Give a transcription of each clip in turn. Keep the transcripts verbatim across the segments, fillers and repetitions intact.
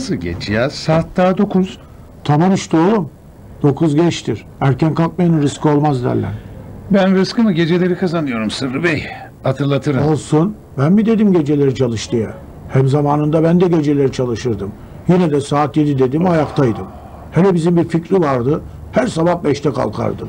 Nasıl geç ya? Saat daha dokuz. Tamam işte oğlum. Dokuz geçtir. Erken kalkmayın, rızkı olmaz derler. Ben rızkımı geceleri kazanıyorum Sırrı Bey. Hatırlatırım. Olsun. Ben mi dedim geceleri çalış diye? Hem zamanında ben de geceleri çalışırdım. Yine de saat yedi dedim ayaktaydım. Hele bizim bir Fikri vardı. Her sabah beşte kalkardım.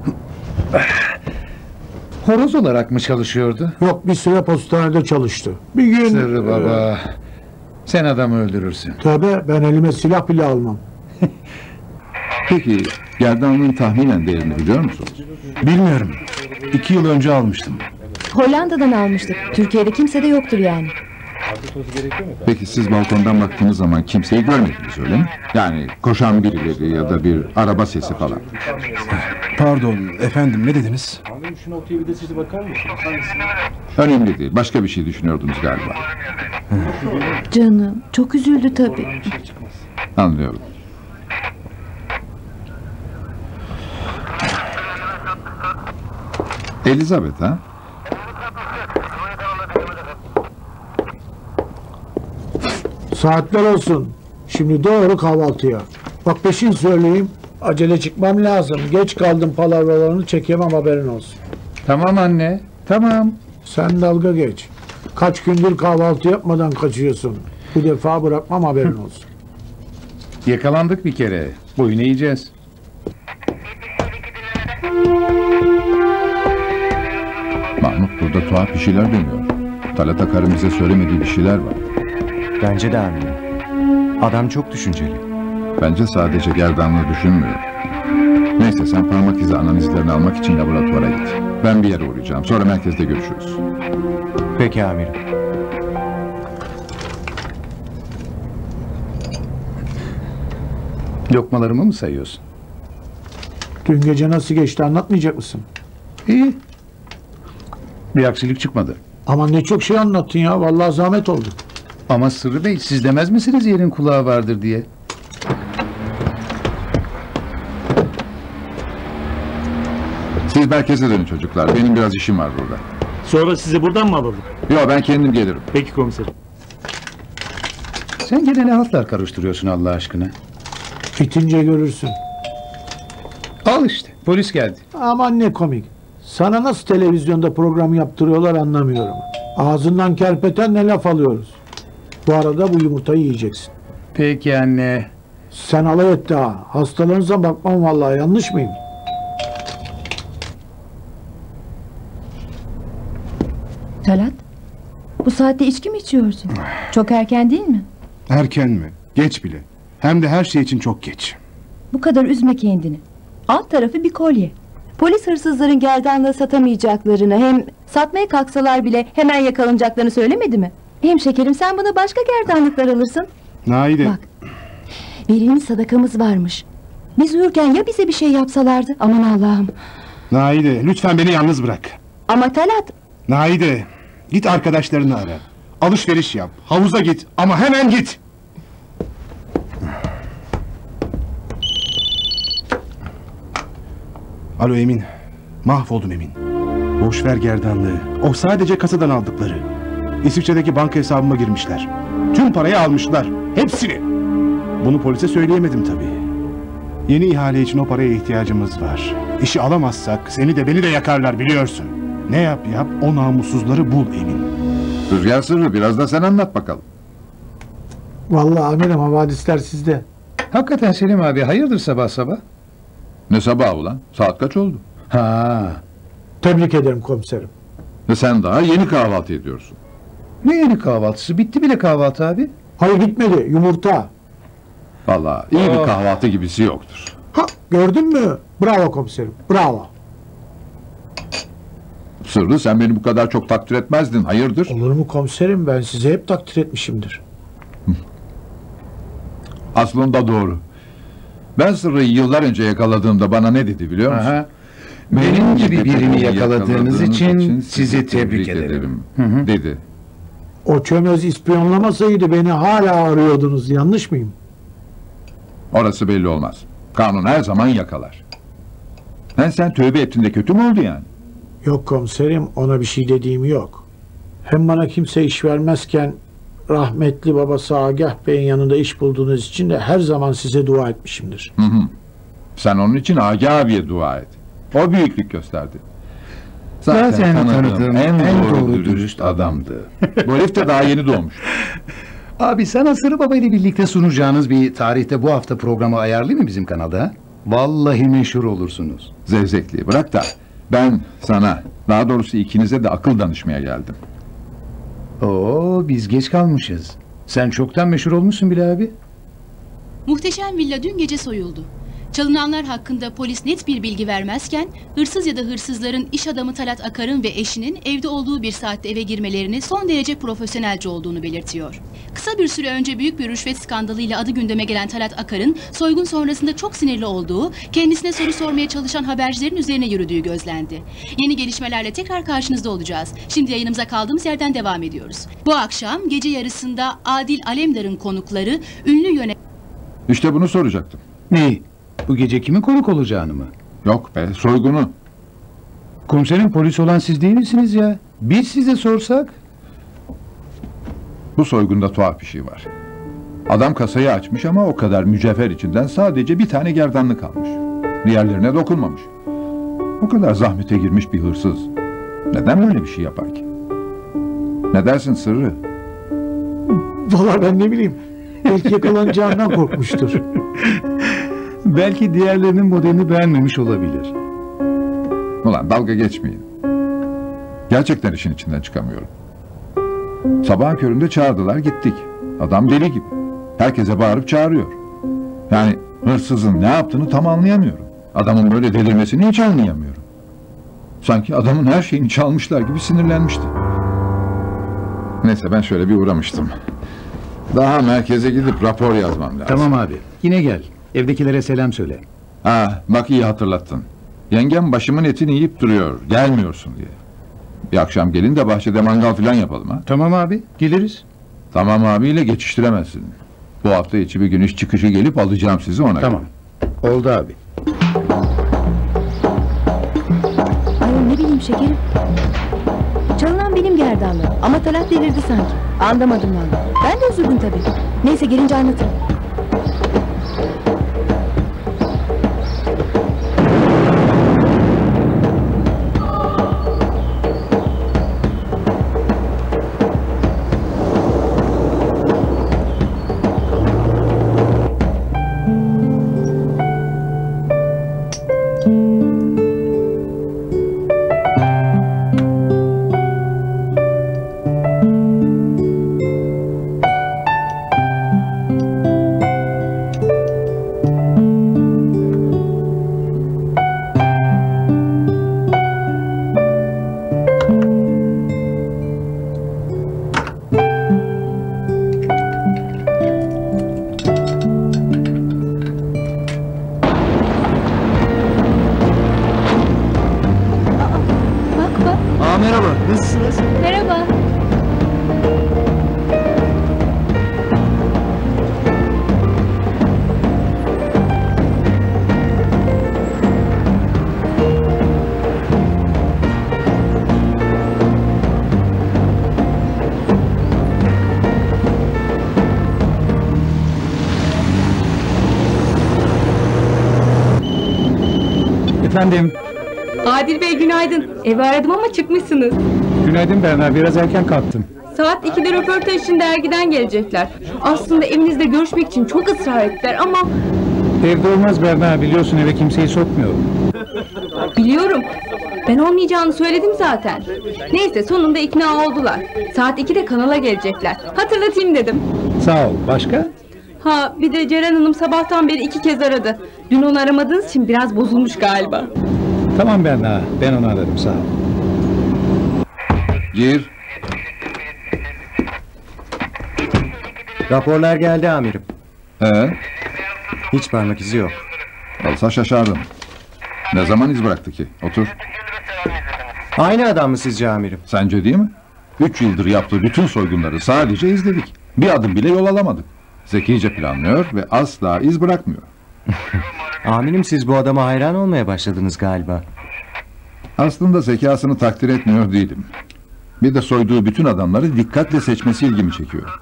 Horoz olarak mı çalışıyordu? Yok, bir süre postanede çalıştı. Bir gün... Sırrı baba. Sen adamı öldürürsün. Tabii, ben elime silah bile almam. Peki gerdanlığın tahminen değerini biliyor musunuz? Bilmiyorum. İki yıl önce almıştım. Hollanda'dan almıştık. Türkiye'de kimse de yoktur yani. Peki siz balkondan baktığınız zaman kimseyi görmediniz öyle mi? Yani koşan birileri ya da bir araba sesi falan. Pardon efendim, ne dediniz? Şu noktaya bir de siz bakar mısınız? Önemli değil. Başka bir şey düşünüyordunuz galiba. Canım çok üzüldü tabii. Anlıyorum. Elizabeth ha? Saatler olsun. Şimdi doğru kahvaltıya. Bak peşin söyleyeyim. Acele çıkmam lazım. Geç kaldım, palavralarını çekemem, haberin olsun. Tamam anne. Tamam. Sen dalga geç. Kaç gündür kahvaltı yapmadan kaçıyorsun. Bu defa bırakmam, haberin olsun. Yakalandık bir kere. Boyun eğeceğiz. Mahmut, burada tuhaf bir şeyler dönüyor. Talat Akar'ın bize söylemediği bir şeyler var. Bence de amirim. Adam çok düşünceli. Bence sadece gerdanlığı düşünmüyor. Neyse, sen parmak izi analizlerini almak için laboratuvara git. Ben bir yere uğrayacağım. Sonra merkezde görüşürüz. Peki amirim. Lokmalarımı mı sayıyorsun? Dün gece nasıl geçti anlatmayacak mısın? İyi. Bir aksilik çıkmadı. Aman ne çok şey anlattın ya. Vallahi zahmet oldu. Ama Sırrı Bey, siz demez misiniz yerin kulağı vardır diye? Siz merkeze dönün çocuklar. Benim biraz işim var burada. Sonra sizi buradan mı alalım? Yok, ben kendim gelirim. Peki komiserim. Sen gene ne hatlar karıştırıyorsun Allah aşkına? Bitince görürsün. Al işte, polis geldi. Aman ne komik. Sana nasıl televizyonda program yaptırıyorlar anlamıyorum. Ağzından kerpetenle laf alıyoruz. Bu arada bu yumurtayı yiyeceksin. Peki anne. Sen alay et daha. Hastalarınıza bakmam vallahi, yanlış mıyım? Talat, bu saatte içki mi içiyorsun? Çok erken değil mi? Erken mi? Geç bile. Hem de her şey için çok geç. Bu kadar üzme kendini. Alt tarafı bir kolye. Polis hırsızların gerdanlığı satamayacaklarını, hem satmaya kalksalar bile hemen yakalanacaklarını söylemedi mi? Hem şekerim, sen bana başka gerdanlıklar alırsın. Naide. Bak, verilmiş sadakamız varmış. Biz uyurken ya bize bir şey yapsalardı? Aman Allah'ım. Naide, lütfen beni yalnız bırak. Ama Talat, Naide, git arkadaşlarını ara. Alışveriş yap, havuza git ama hemen git. Alo Emin, mahvoldum Emin. Boş ver gerdanlığı, o sadece kasadan aldıkları. İsviçre'deki banka hesabıma girmişler. Tüm parayı almışlar, hepsini. Bunu polise söyleyemedim tabii. Yeni ihale için o paraya ihtiyacımız var. İşi alamazsak seni de beni de yakarlar, biliyorsun. Ne yap yap, o namussuzları bul Emin. Rüzgar Sırrı, biraz da sen anlat bakalım. Vallahi amirim, havadisler sizde. Hakikaten Selim abi, hayırdır sabah sabah? Ne sabah ulan? Saat kaç oldu? Ha. Tebrik ederim komiserim. Ve sen daha yeni kahvaltı ediyorsun. Ne yeni kahvaltısı? Bitti bile kahvaltı abi. Hayır, bitmedi, yumurta. Vallahi iyi Oh. bir kahvaltı gibisi yoktur. Ha, gördün mü? Bravo komiserim, bravo. Sırrı, sen beni bu kadar çok takdir etmezdin. Hayırdır? Olur mu komiserim, ben size hep takdir etmişimdir. Aslında doğru. Ben Sırrı'yı yıllar önce yakaladığımda bana ne dedi biliyor musun? Aha. Benim gibi birini yakaladığınız için sizi tebrik ederim. Hı hı. Dedi. O çömez ispiyonlamasaydı beni hala arıyordunuz, yanlış mıyım? Orası belli olmaz. Kanun her zaman yakalar. Sen sen tövbe ettin de kötü mü oldu yani? Yok komiserim, ona bir şey dediğim yok. Hem bana kimse iş vermezken rahmetli babası Agah Bey'in yanında iş bulduğunuz için de her zaman size dua etmişimdir. Hı hı. Sen onun için Agah abiye dua et. O büyüklük gösterdi. Zaten tanıdığım en, en doğru, doğru dürüst dürüst adamdı. Bu herif de daha yeni doğmuş. Abi sana Sırrı Baba ile birlikte sunacağınız bir tarihte bu hafta programı ayarlayayım mı bizim kanalda? Vallahi meşhur olursunuz. Zevzekliği bırak da ben sana, daha doğrusu ikinize de akıl danışmaya geldim. Oo, biz geç kalmışız. Sen çoktan meşhur olmuşsun bile abi. Muhteşem villa dün gece soyuldu. Çalınanlar hakkında polis net bir bilgi vermezken, hırsız ya da hırsızların iş adamı Talat Akar'ın ve eşinin evde olduğu bir saatte eve girmelerini son derece profesyonelce olduğunu belirtiyor. Kısa bir süre önce büyük bir rüşvet skandalıyla adı gündeme gelen Talat Akar'ın soygun sonrasında çok sinirli olduğu, kendisine soru sormaya çalışan habercilerin üzerine yürüdüğü gözlendi. Yeni gelişmelerle tekrar karşınızda olacağız. Şimdi yayınımıza kaldığımız yerden devam ediyoruz. Bu akşam gece yarısında Adil Alemdar'ın konukları ünlü yönetmen... İşte bunu soracaktım. Neyi? Bu gece kimin konuk olacağını mı? Yok be, soygunu. Komiserin polis olan siz değil misiniz ya? Biz size sorsak? Bu soygunda tuhaf bir şey var. Adam kasayı açmış ama o kadar mücevher içinden sadece bir tane gerdanlık almış. Diğerlerine dokunmamış. O kadar zahmete girmiş bir hırsız neden böyle bir şey yapar ki? Ne dersin Sırrı? Vallahi ben ne bileyim. Belki yakalanacağından korkmuştur. Belki diğerlerinin modelini beğenmemiş olabilir. Ulan dalga geçmeyin. Gerçekten işin içinden çıkamıyorum. Sabahın köründe çağırdılar, gittik. Adam deli gibi. Herkese bağırıp çağırıyor. Yani hırsızın ne yaptığını tam anlayamıyorum. Adamın böyle delirmesini hiç anlayamıyorum. Sanki adamın her şeyini çalmışlar gibi sinirlenmişti. Neyse ben şöyle bir uğramıştım. Daha merkeze gidip rapor yazmam lazım. Tamam abi, yine gel. Evdekilere selam söyle. Ha, bak iyi hatırlattın. Yengem başımın etini yiyip duruyor, gelmiyorsun diye. Bir akşam gelin de bahçede mangal falan yapalım ha. Tamam abi, geliriz. Tamam abiyle geçiştiremezsin. Bu hafta içi bir gün iş çıkışı gelip alacağım sizi ona Tamam, göre. oldu abi. Ay ne bileyim şekerim. Çalınan benim gerdanlığım ama Talat delirdi sanki. Anlamadım vallahi. Ben de üzüldüm tabii. Neyse gelince anlatırım. Merhaba. Efendim, Adil Bey günaydın. Evi aradım ama çıkmışsınız. günaydın Berna, biraz erken kalktım. Saat ikide röportaj için dergiden gelecekler. Aslında evinizde görüşmek için çok ısrar ettiler ama... Evde olmaz Berna, biliyorsun eve kimseyi sokmuyorum. Biliyorum. Ben olmayacağını söyledim zaten. Neyse sonunda ikna oldular. Saat ikide kanala gelecekler. Hatırlatayım dedim. Sağ ol, başka? Ha bir de Ceren Hanım sabahtan beri iki kez aradı. Dün onu aramadığınız için biraz bozulmuş galiba. Tamam Berna, ben onu ararım, sağ ol. Gir. Raporlar geldi amirim. Ee, Hiç parmak izi yok. olsa şaşardım. Ne zaman iz bıraktı ki? Otur. Aynı adam mı sizce amirim? Sence değil mi? Üç yıldır yaptığı bütün soygunları sadece izledik. Bir adım bile yol alamadık. Zekice planlıyor ve asla iz bırakmıyor. Amirim siz bu adama hayran olmaya başladınız galiba. Aslında zekasını takdir etmiyor değilim. Bir de soyduğu bütün adamları dikkatle seçmesi ilgimi çekiyor.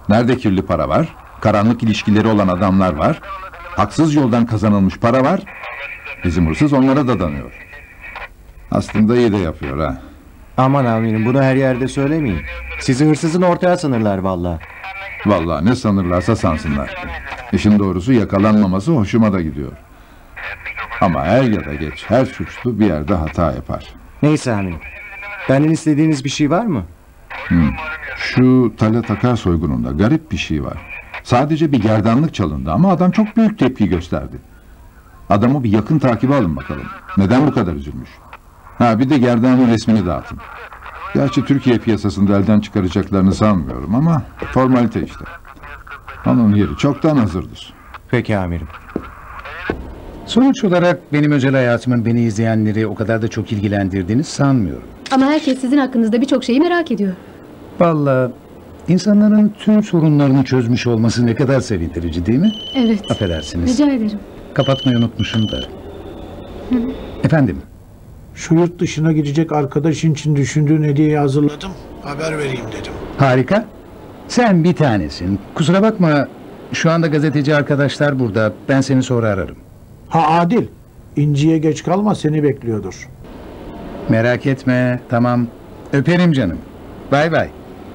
Nerede kirli para var, karanlık ilişkileri olan adamlar var, haksız yoldan kazanılmış para var, bizim hırsız onlara dadanıyor. Aslında iyi de yapıyor ha. Aman amirim, bunu her yerde söylemeyin. Sizi hırsızın ortaya sanırlar vallahi. Vallahi ne sanırlarsa sansınlar. İşin doğrusu yakalanmaması hoşuma da gidiyor. Ama er ya da geç her suçlu bir yerde hata yapar. Neyse amirim. Benden istediğiniz bir şey var mı? Hmm. Şu Talat Akar soygununda garip bir şey var. Sadece bir gerdanlık çalındı ama adam çok büyük tepki gösterdi. Adamı bir yakın takibe alın bakalım. Neden bu kadar üzülmüş? Ha, bir de gerdanlığın resmini dağıtın. Gerçi Türkiye piyasasında elden çıkaracaklarını sanmıyorum ama formalite işte. Onun yeri çoktan hazırdır. Peki amirim. Sonuç olarak benim özel hayatımın beni izleyenleri o kadar da çok ilgilendirdiğini sanmıyorum. Ama herkes sizin hakkınızda birçok şeyi merak ediyor. Vallahi insanların tüm sorunlarını çözmüş olması ne kadar sevindirici değil mi? Evet. Affedersiniz. Rica ederim. Kapatmayı unutmuşum da. Efendim? Şu yurt dışına gidecek arkadaşın için düşündüğün hediyeyi hazırladım. Haber vereyim dedim. Harika. Sen bir tanesin. Kusura bakma, şu anda gazeteci arkadaşlar burada. Ben seni sonra ararım. Ha Adil, İnci'ye geç kalma, seni bekliyordur. Merak etme, tamam. Öperim canım. Bay bay.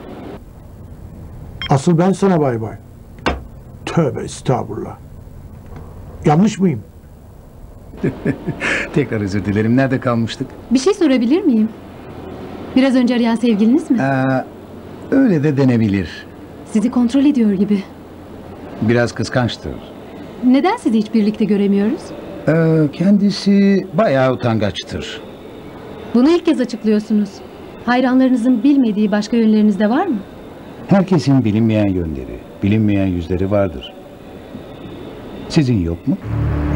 Asıl ben sana bay bay. Tövbe estağfurullah. Yanlış mıyım? Tekrar özür dilerim. Nerede kalmıştık? Bir şey sorabilir miyim? Biraz önce arayan sevgiliniz mi? Aa, öyle de denebilir. Sizi kontrol ediyor gibi. Biraz kıskançtır. Neden sizi hiç birlikte göremiyoruz? Ee, kendisi bayağı utangaçtır. Bunu ilk kez açıklıyorsunuz. Hayranlarınızın bilmediği başka yönleriniz de var mı? Herkesin bilinmeyen yönleri, bilinmeyen yüzleri vardır. Sizin yok mu?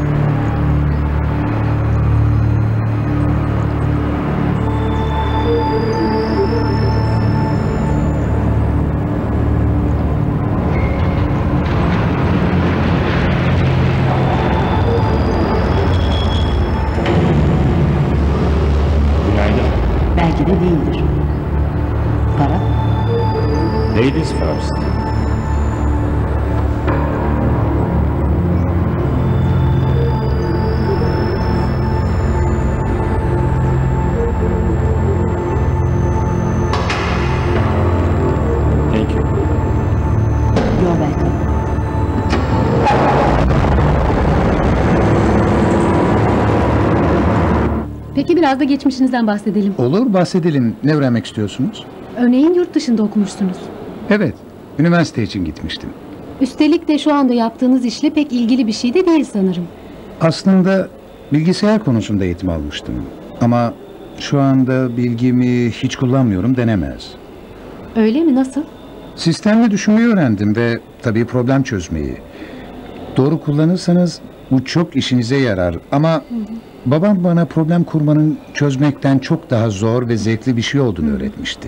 Belki de değildir. Para? Ladies first. Thank you. You're welcome. Peki biraz da geçmişinizden bahsedelim. Olur, bahsedelim. Ne öğrenmek istiyorsunuz? Örneğin yurt dışında okumuşsunuz. Evet, üniversite için gitmiştim. Üstelik de şu anda yaptığınız işle pek ilgili bir şey de değil sanırım. Aslında bilgisayar konusunda eğitim almıştım. Ama şu anda bilgimi hiç kullanmıyorum denemez. Öyle mi? Nasıl? Sistemle düşünmeyi öğrendim ve tabii problem çözmeyi. Doğru kullanırsanız bu çok işinize yarar ama babam bana problem kurmanın çözmekten çok daha zor ve zevkli bir şey olduğunu öğretmişti.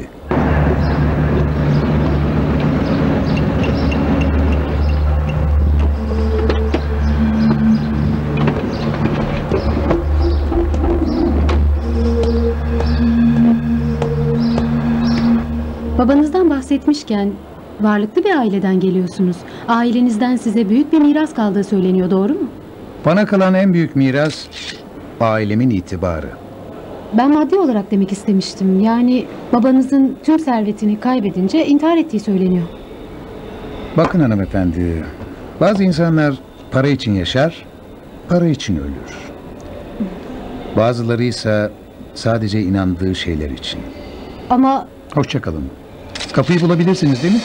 Babanızdan bahsetmişken varlıklı bir aileden geliyorsunuz. Ailenizden size büyük bir miras kaldığı söyleniyor, doğru mu? Bana kalan en büyük miras ailemin itibarı. Ben maddi olarak demek istemiştim. Yani babanızın tüm servetini kaybedince intihar ettiği söyleniyor. Bakın hanımefendi, bazı insanlar para için yaşar, para için ölür. Bazıları ise sadece inandığı şeyler için. Ama Hoşça kalın. Kapıyı bulabilirsiniz değil mi?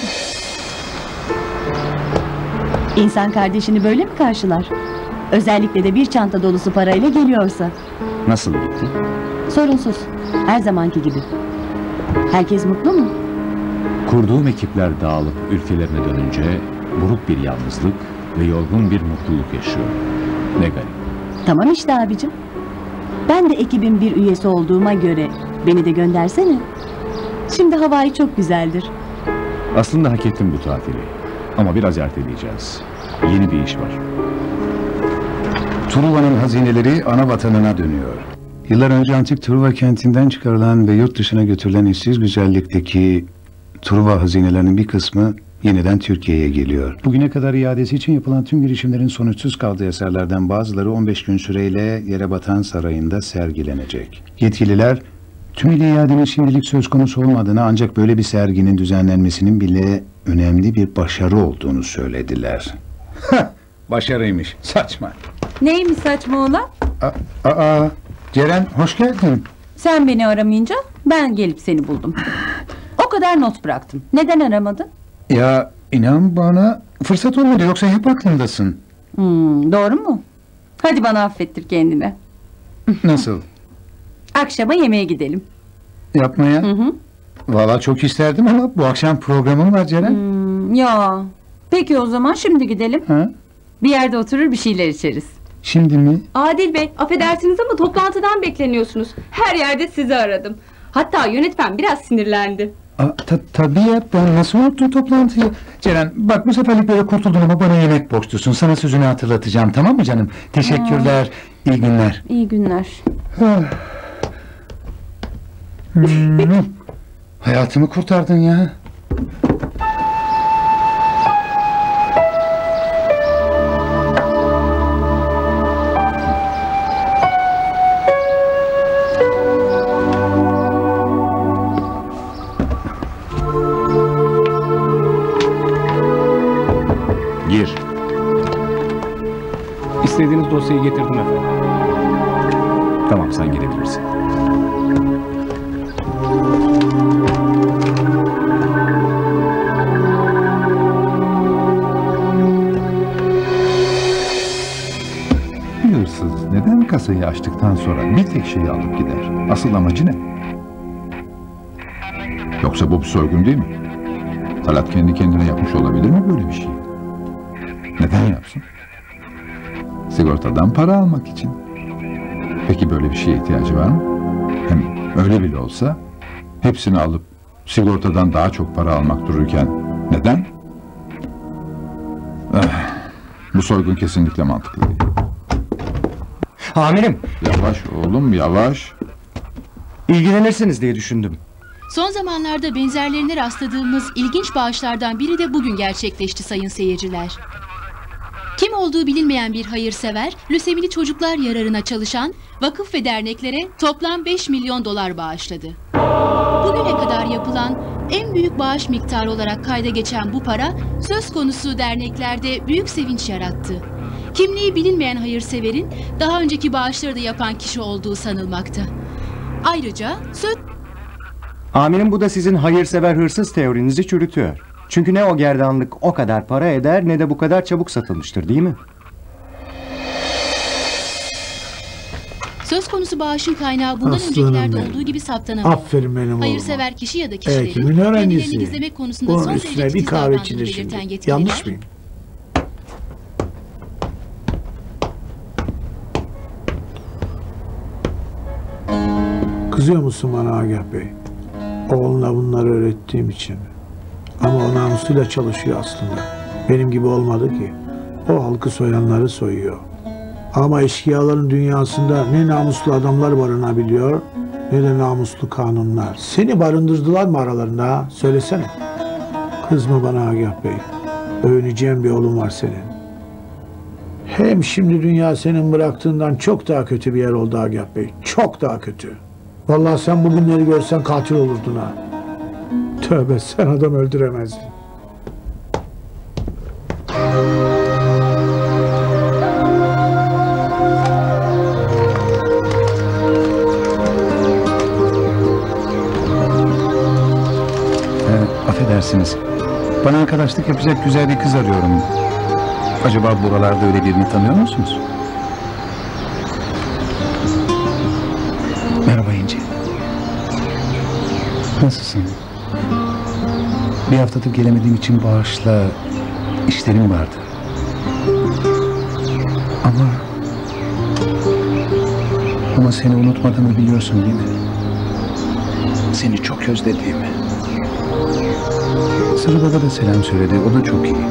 İnsan kardeşini böyle mi karşılar? Özellikle de bir çanta dolusu parayla geliyorsa. Nasıl gitti? Sorunsuz. Her zamanki gibi. Herkes mutlu mu? Kurduğum ekipler dağılıp ülkelerine dönünce buruk bir yalnızlık ve yorgun bir mutluluk yaşıyor. Ne garip. Tamam işte abicim. Ben de ekibin bir üyesi olduğuma göre beni de göndersene. Şimdi havayı çok güzeldir. Aslında hak ettim bu tatili. Ama biraz erteleyeceğiz. Yeni bir iş var. Truva'nın hazineleri ana vatanına dönüyor. Yıllar önce antik Truva kentinden çıkarılan ve yurt dışına götürülen eşsiz güzellikteki Truva hazinelerinin bir kısmı yeniden Türkiye'ye geliyor. Bugüne kadar iadesi için yapılan tüm girişimlerin sonuçsuz kaldığı eserlerden bazıları on beş gün süreyle Yerebatan Sarayı'nda sergilenecek. Yetkililer tümüyle iadenin şimdilik söz konusu olmadığını, ancak böyle bir serginin düzenlenmesinin bile önemli bir başarı olduğunu söylediler. Başarıymış, saçma. Neymiş saçma olan? Aa, aa, Ceren hoş geldin. Sen beni aramayınca ben gelip seni buldum. O kadar not bıraktım. Neden aramadın? Ya inan bana fırsat olmadı, yoksa hep aklımdasın. Hmm, doğru mu? Hadi bana affettir kendini. Nasıl? Akşama yemeğe gidelim. Yapmaya? Hı hı. Vallahi çok isterdim ama bu akşam programım var Ceren. Hmm, ya. Peki o zaman şimdi gidelim. Ha? Bir yerde oturur bir şeyler içeriz. Şimdi mi? Adil Bey, affedersiniz ama toplantıdan bekleniyorsunuz. Her yerde sizi aradım. Hatta yönetmen biraz sinirlendi. Aa, ta tabii ya, ben nasıl unuttum toplantıyı? Ceren bak, bu seferlik böyle kurtuldun ama bana yemek borçlusun. Sana sözünü hatırlatacağım, tamam mı canım? Teşekkürler, Aa. iyi günler. İyi günler. hmm. Hayatımı kurtardın ya. Gir. İstediğiniz dosyayı getirdim efendim. Tamam, sen gidebilirsin. Bir hırsız neden kasayı açtıktan sonra bir tek şeyi alıp gider? Asıl amacı ne? Yoksa bu bir soygun değil mi? Talat kendi kendine yapmış olabilir mi böyle bir şey? Neden yapsın? Sigortadan para almak için. Peki böyle bir şeye ihtiyacı var mı? Hem öyle bile olsa hepsini alıp sigortadan daha çok para almak dururken neden? Ah, bu soygun kesinlikle mantıklı değil. Amirim. Yavaş oğlum, yavaş. İlgilenirsiniz diye düşündüm. Son zamanlarda benzerlerine rastladığımız ilginç bağışlardan biri de bugün gerçekleşti sayın seyirciler. Kim olduğu bilinmeyen bir hayırsever, lösemili çocuklar yararına çalışan vakıf ve derneklere toplam beş milyon dolar bağışladı. Bugüne kadar yapılan en büyük bağış miktarı olarak kayda geçen bu para, söz konusu derneklerde büyük sevinç yarattı. Kimliği bilinmeyen hayırseverin daha önceki bağışları da yapan kişi olduğu sanılmakta. Ayrıca söz... Amirim, bu da sizin hayırsever hırsız teorinizi çürütüyor. Çünkü ne o gerdanlık o kadar para eder, ne de bu kadar çabuk satılmıştır, değil mi? Söz konusu bağışın kaynağı bundan Aslanım öncekilerde benim. olduğu gibi saptanamaz. Aferin benim oğluma. Hayırsever kişi ya da kişilerin Eğitimin öğrencisi. kendilerini gizlemek konusunda Bunun son üstüne derece bir titiz kahve davrandığını içilir belirten şimdi. yetkililer... Yanlış mıyım? Kızıyor musun bana Agah Bey? Oğluna bunları öğrettiğim için. Ama o namusuyla çalışıyor aslında. Benim gibi olmadı ki. O halkı soyanları soyuyor. Ama eşkıyaların dünyasında ne namuslu adamlar barınabiliyor, ne de namuslu kanunlar. Seni barındırdılar mı aralarında ha? Söylesene. Kızma bana Agah Bey. Övüneceğim bir oğlum var senin. Hem şimdi dünya senin bıraktığından çok daha kötü bir yer oldu Agah Bey. Çok daha kötü. Vallahi sen bugünleri görsen katil olurdun ha. Tövbe, sen adam öldüremezdin. Ee, affedersiniz. Bana arkadaşlık yapacak güzel bir kız arıyorum. Acaba buralarda öyle birini tanıyor musunuz? Merhaba İnci. Nasılsın? Bir haftadır gelemediğim için bağışla. İşlerim vardı. Ama... Ama seni unutmadığımı biliyorsun değil mi? Seni çok özlediğimi. Sırrı Baba da selam söyledi. O da çok iyi.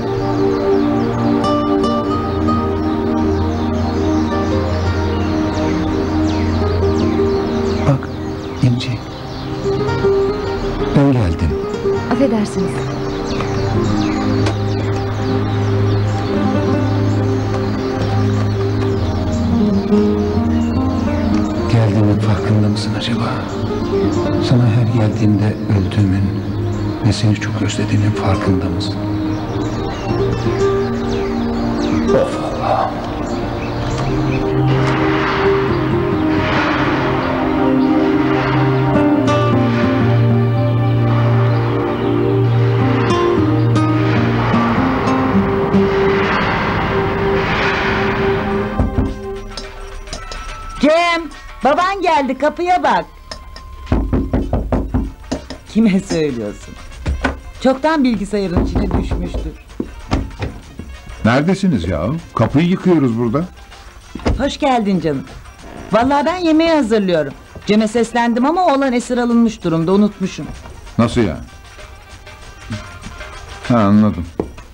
Bak İnci. Ben geldim. Affedersiniz. farkında mısın acaba? Sana her geldiğimde öldüğümün ve seni çok özlediğimin farkında mısın? Of Allah'ım. Cem, baban geldi, kapıya bak. Kime söylüyorsun? Çoktan bilgisayarın içine düşmüştür. Neredesiniz ya? Kapıyı yıkıyoruz burada. Hoş geldin canım. Vallahi ben yemeği hazırlıyorum. Cem'e seslendim ama oğlan esir alınmış durumda, unutmuşum. Nasıl yani? Ha, anladım.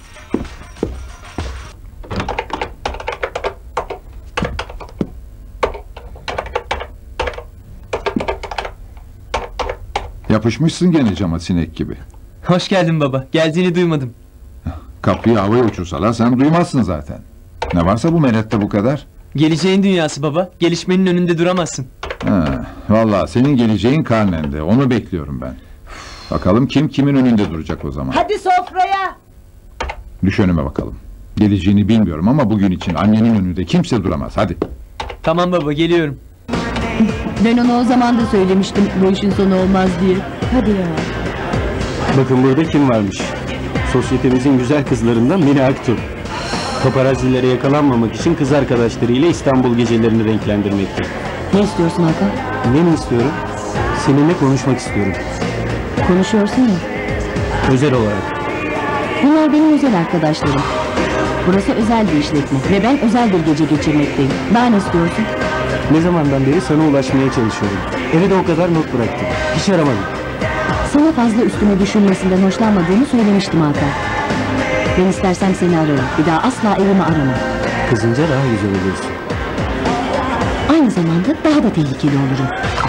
Yapışmışsın gene cama sinek gibi. Hoş geldin baba. Geldiğini duymadım. Kapıyı havaya uçursalar sen duymazsın zaten. Ne varsa bu melette bu kadar. Geleceğin dünyası baba. Gelişmenin önünde duramazsın. Ha, vallahi senin geleceğin karnende. Onu bekliyorum ben. Bakalım kim kimin önünde duracak o zaman. Hadi sofraya. Düş önüme bakalım. Geleceğini bilmiyorum ama bugün için annenin önünde kimse duramaz. Hadi. Tamam baba, geliyorum. Ben ona o zaman da söylemiştim bu işin sonu olmaz diye. Hadi ya. Bakın burada kim varmış? Sosyetemizin güzel kızlarından Mine Aktu. Paparazzilere yakalanmamak için kız arkadaşlarıyla İstanbul gecelerini renklendirmekte. Ne istiyorsun Hakan? Ne mi istiyorum? Seninle konuşmak istiyorum. Konuşuyorsun ya. Özel olarak. Bunlar benim özel arkadaşlarım. Burası özel bir işletme ve ben özel bir gece geçirmekteyim. Daha ne istiyorsun? Ne zamandan beri sana ulaşmaya çalışıyorum. Eve de o kadar not bıraktım. Hiç aramadım. Sana fazla üstüme düşünmesinden hoşlanmadığımı söylemiştim Hakan. Ben istersem seni ararım. Bir daha asla evimi aramam. Kızınca daha güzel olursun. Aynı zamanda daha da tehlikeli olurum.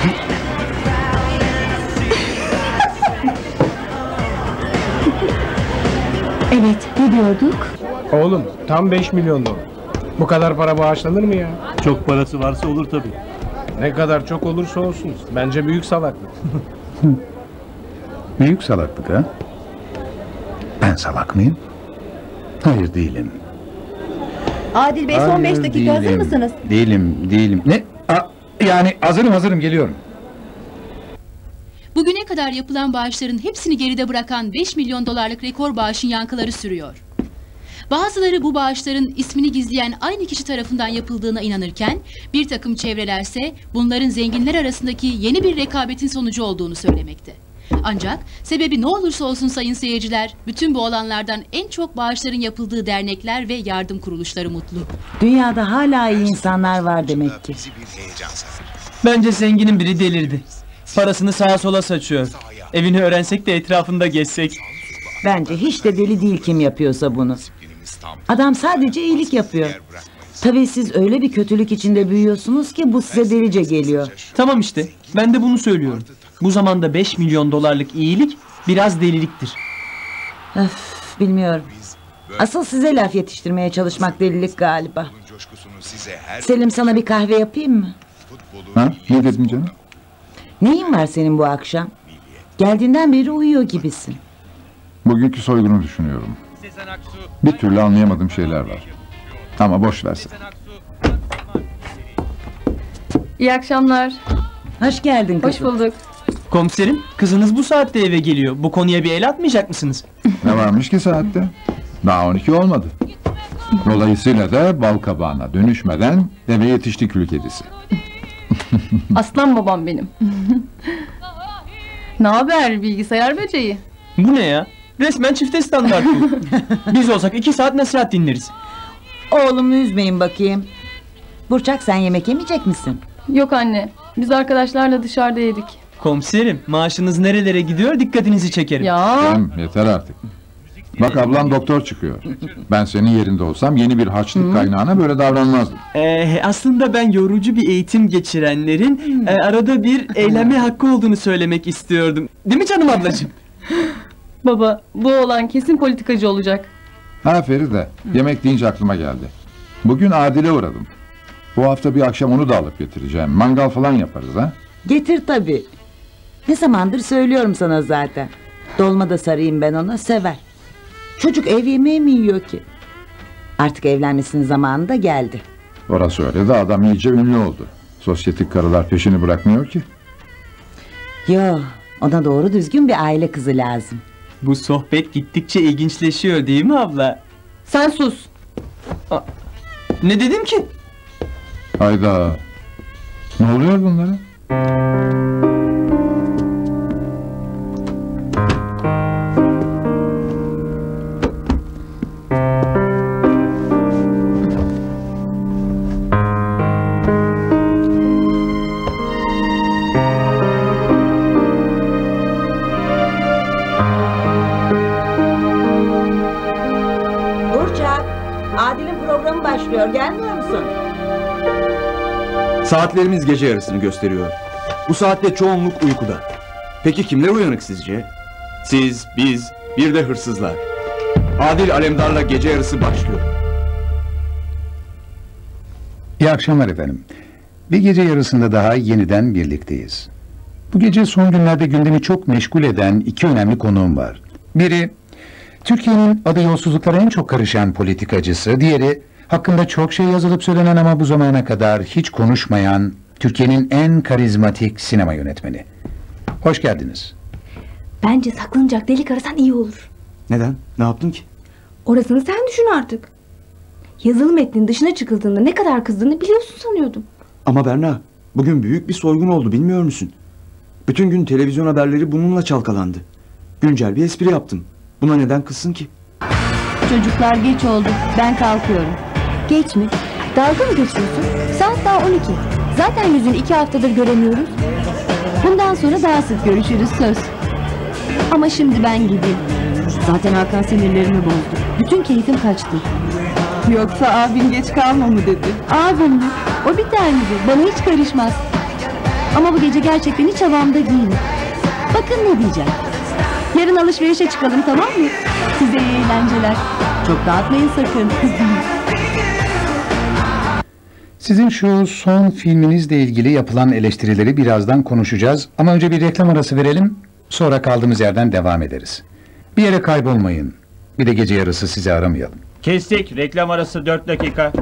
Evet, ne diyorduk? Oğlum, tam beş milyon dolar. Bu kadar para bağışlanır mı ya? Çok parası varsa olur tabii. Ne kadar çok olursa olsun. Bence büyük salaklık. Büyük salaklık ha? Ben salak mıyım? Hayır değilim. Adil Bey, son Hayır, beş dakika hazır değilim. mısınız? Değilim, değilim. Ne? Aa, yani hazırım hazırım geliyorum. Bugüne kadar yapılan bağışların hepsini geride bırakan beş milyon dolarlık rekor bağışın yankıları sürüyor. Bazıları bu bağışların ismini gizleyen aynı kişi tarafından yapıldığına inanırken, bir takım çevrelerse bunların zenginler arasındaki yeni bir rekabetin sonucu olduğunu söylemekte. Ancak sebebi ne olursa olsun sayın seyirciler, bütün bu olanlardan en çok bağışların yapıldığı dernekler ve yardım kuruluşları mutlu. Dünyada hala iyi insanlar var demek ki. Bence zenginin biri delirdi. Parasını sağa sola saçıyor. Evini öğrensek de etrafında gezsek. Bence hiç de deli değil kim yapıyorsa bunu. Adam sadece iyilik yapıyor. Tabii siz öyle bir kötülük içinde büyüyorsunuz ki bu size delice geliyor. Tamam işte, ben de bunu söylüyorum. Bu zamanda beş milyon dolarlık iyilik biraz deliliktir. Öf, bilmiyorum. Asıl size laf yetiştirmeye çalışmak delilik galiba. Selim, sana bir kahve yapayım mı? Ha? Ne dedin canım? Neyin var senin bu akşam? Geldiğinden beri uyuyor gibisin. Bugünkü soygunu düşünüyorum. Bir türlü anlayamadığım şeyler var. Ama boş versin. İyi akşamlar. Hoş geldin kızım. Hoş bulduk. Komiserim, kızınız bu saatte eve geliyor. Bu konuya bir el atmayacak mısınız? Ne varmış ki saatte? Daha on iki olmadı. Dolayısıyla da bal kabağına dönüşmeden eve yetişti kül kedisi. Aslan babam benim. Ne haber bilgisayar böceği? Bu ne ya? Resmen çifte standart bu. Biz olsak iki saat nasihat dinleriz. Oğlumu üzmeyin bakayım. Burçak, sen yemek yemeyecek misin? Yok anne, biz arkadaşlarla dışarıda yedik. Komiserim, maaşınız nerelere gidiyor dikkatinizi çekerim. Ya. Cem, yeter artık. Bak ablam doktor çıkıyor. Ben senin yerinde olsam yeni bir harçlık kaynağına böyle davranmazdım. Ee, aslında ben yorucu bir eğitim geçirenlerin e, arada bir eğlenme hakkı olduğunu söylemek istiyordum. Değil mi canım ablacığım? Baba, bu oğlan kesin politikacı olacak. Ha Feride, yemek deyince aklıma geldi. Bugün Adil'e uğradım. Bu hafta bir akşam onu da alıp getireceğim. Mangal falan yaparız ha. Getir tabii. Ne zamandır söylüyorum sana zaten. Dolma da sarayım ben ona, sever. Çocuk ev yemeği mi yiyor ki? Artık evlenmesinin zamanı da geldi. Orası öyle de adam iyice ünlü oldu. Sosyetik karılar peşini bırakmıyor ki. Yo, ona doğru düzgün bir aile kızı lazım. Bu sohbet gittikçe ilginçleşiyor değil mi abla? Sen sus. Aa, ne dedim ki? Hayda. Ne oluyor bunlara? Burçak, Adil'in programı başlıyor, gelmiyor musun? Saatlerimiz gece yarısını gösteriyor. Bu saatte çoğunluk uykuda. Peki kimler uyanık sizce? Siz, biz, bir de hırsızlar. Adil Alemdar'la gece yarısı başlıyor. İyi akşamlar efendim. Bir gece yarısında daha yeniden birlikteyiz. Bu gece son günlerde gündemi çok meşgul eden iki önemli konuğum var. Biri, Türkiye'nin adı yolsuzluklara en çok karışan politikacısı, diğeri, hakkında çok şey yazılıp söylenen ama bu zamana kadar hiç konuşmayan, Türkiye'nin en karizmatik sinema yönetmeni. Hoş geldiniz. Bence saklanacak delik arasan iyi olur. Neden? Ne yaptın ki? Orasını sen düşün artık. Yazılı metnin dışına çıkıldığında ne kadar kızdığını biliyorsun sanıyordum. Ama Berna, bugün büyük bir soygun oldu, bilmiyor musun? Bütün gün televizyon haberleri bununla çalkalandı. Güncel bir espri yaptım. Buna neden kızsın ki? Çocuklar geç oldu. Ben kalkıyorum. Geç mi? Dalga mı geçiyorsun? Saat daha on iki. Zaten yüzünü iki haftadır göremiyoruz. Bundan sonra daha sık görüşürüz, söz. Ama şimdi ben gideyim. Zaten Hakan sinirlerimi bozdu. Bütün keyfim kaçtı. Yoksa abin geç kalma mı dedi. Abim mi? O bir tanesi. Bana hiç karışmaz. Ama bu gece gerçekten hiç havamda değilim. Bakın ne diyeceğim. Yarın alışverişe çıkalım, tamam mı? Size iyi eğlenceler. Çok dağıtmayın sakın. Sizin şu son filminizle ilgili yapılan eleştirileri birazdan konuşacağız. Ama önce bir reklam arası verelim. Sonra kaldığımız yerden devam ederiz. Bir yere kaybolmayın. Bir de gece yarısı sizi aramayalım. Kestik. Reklam arası dört dakika.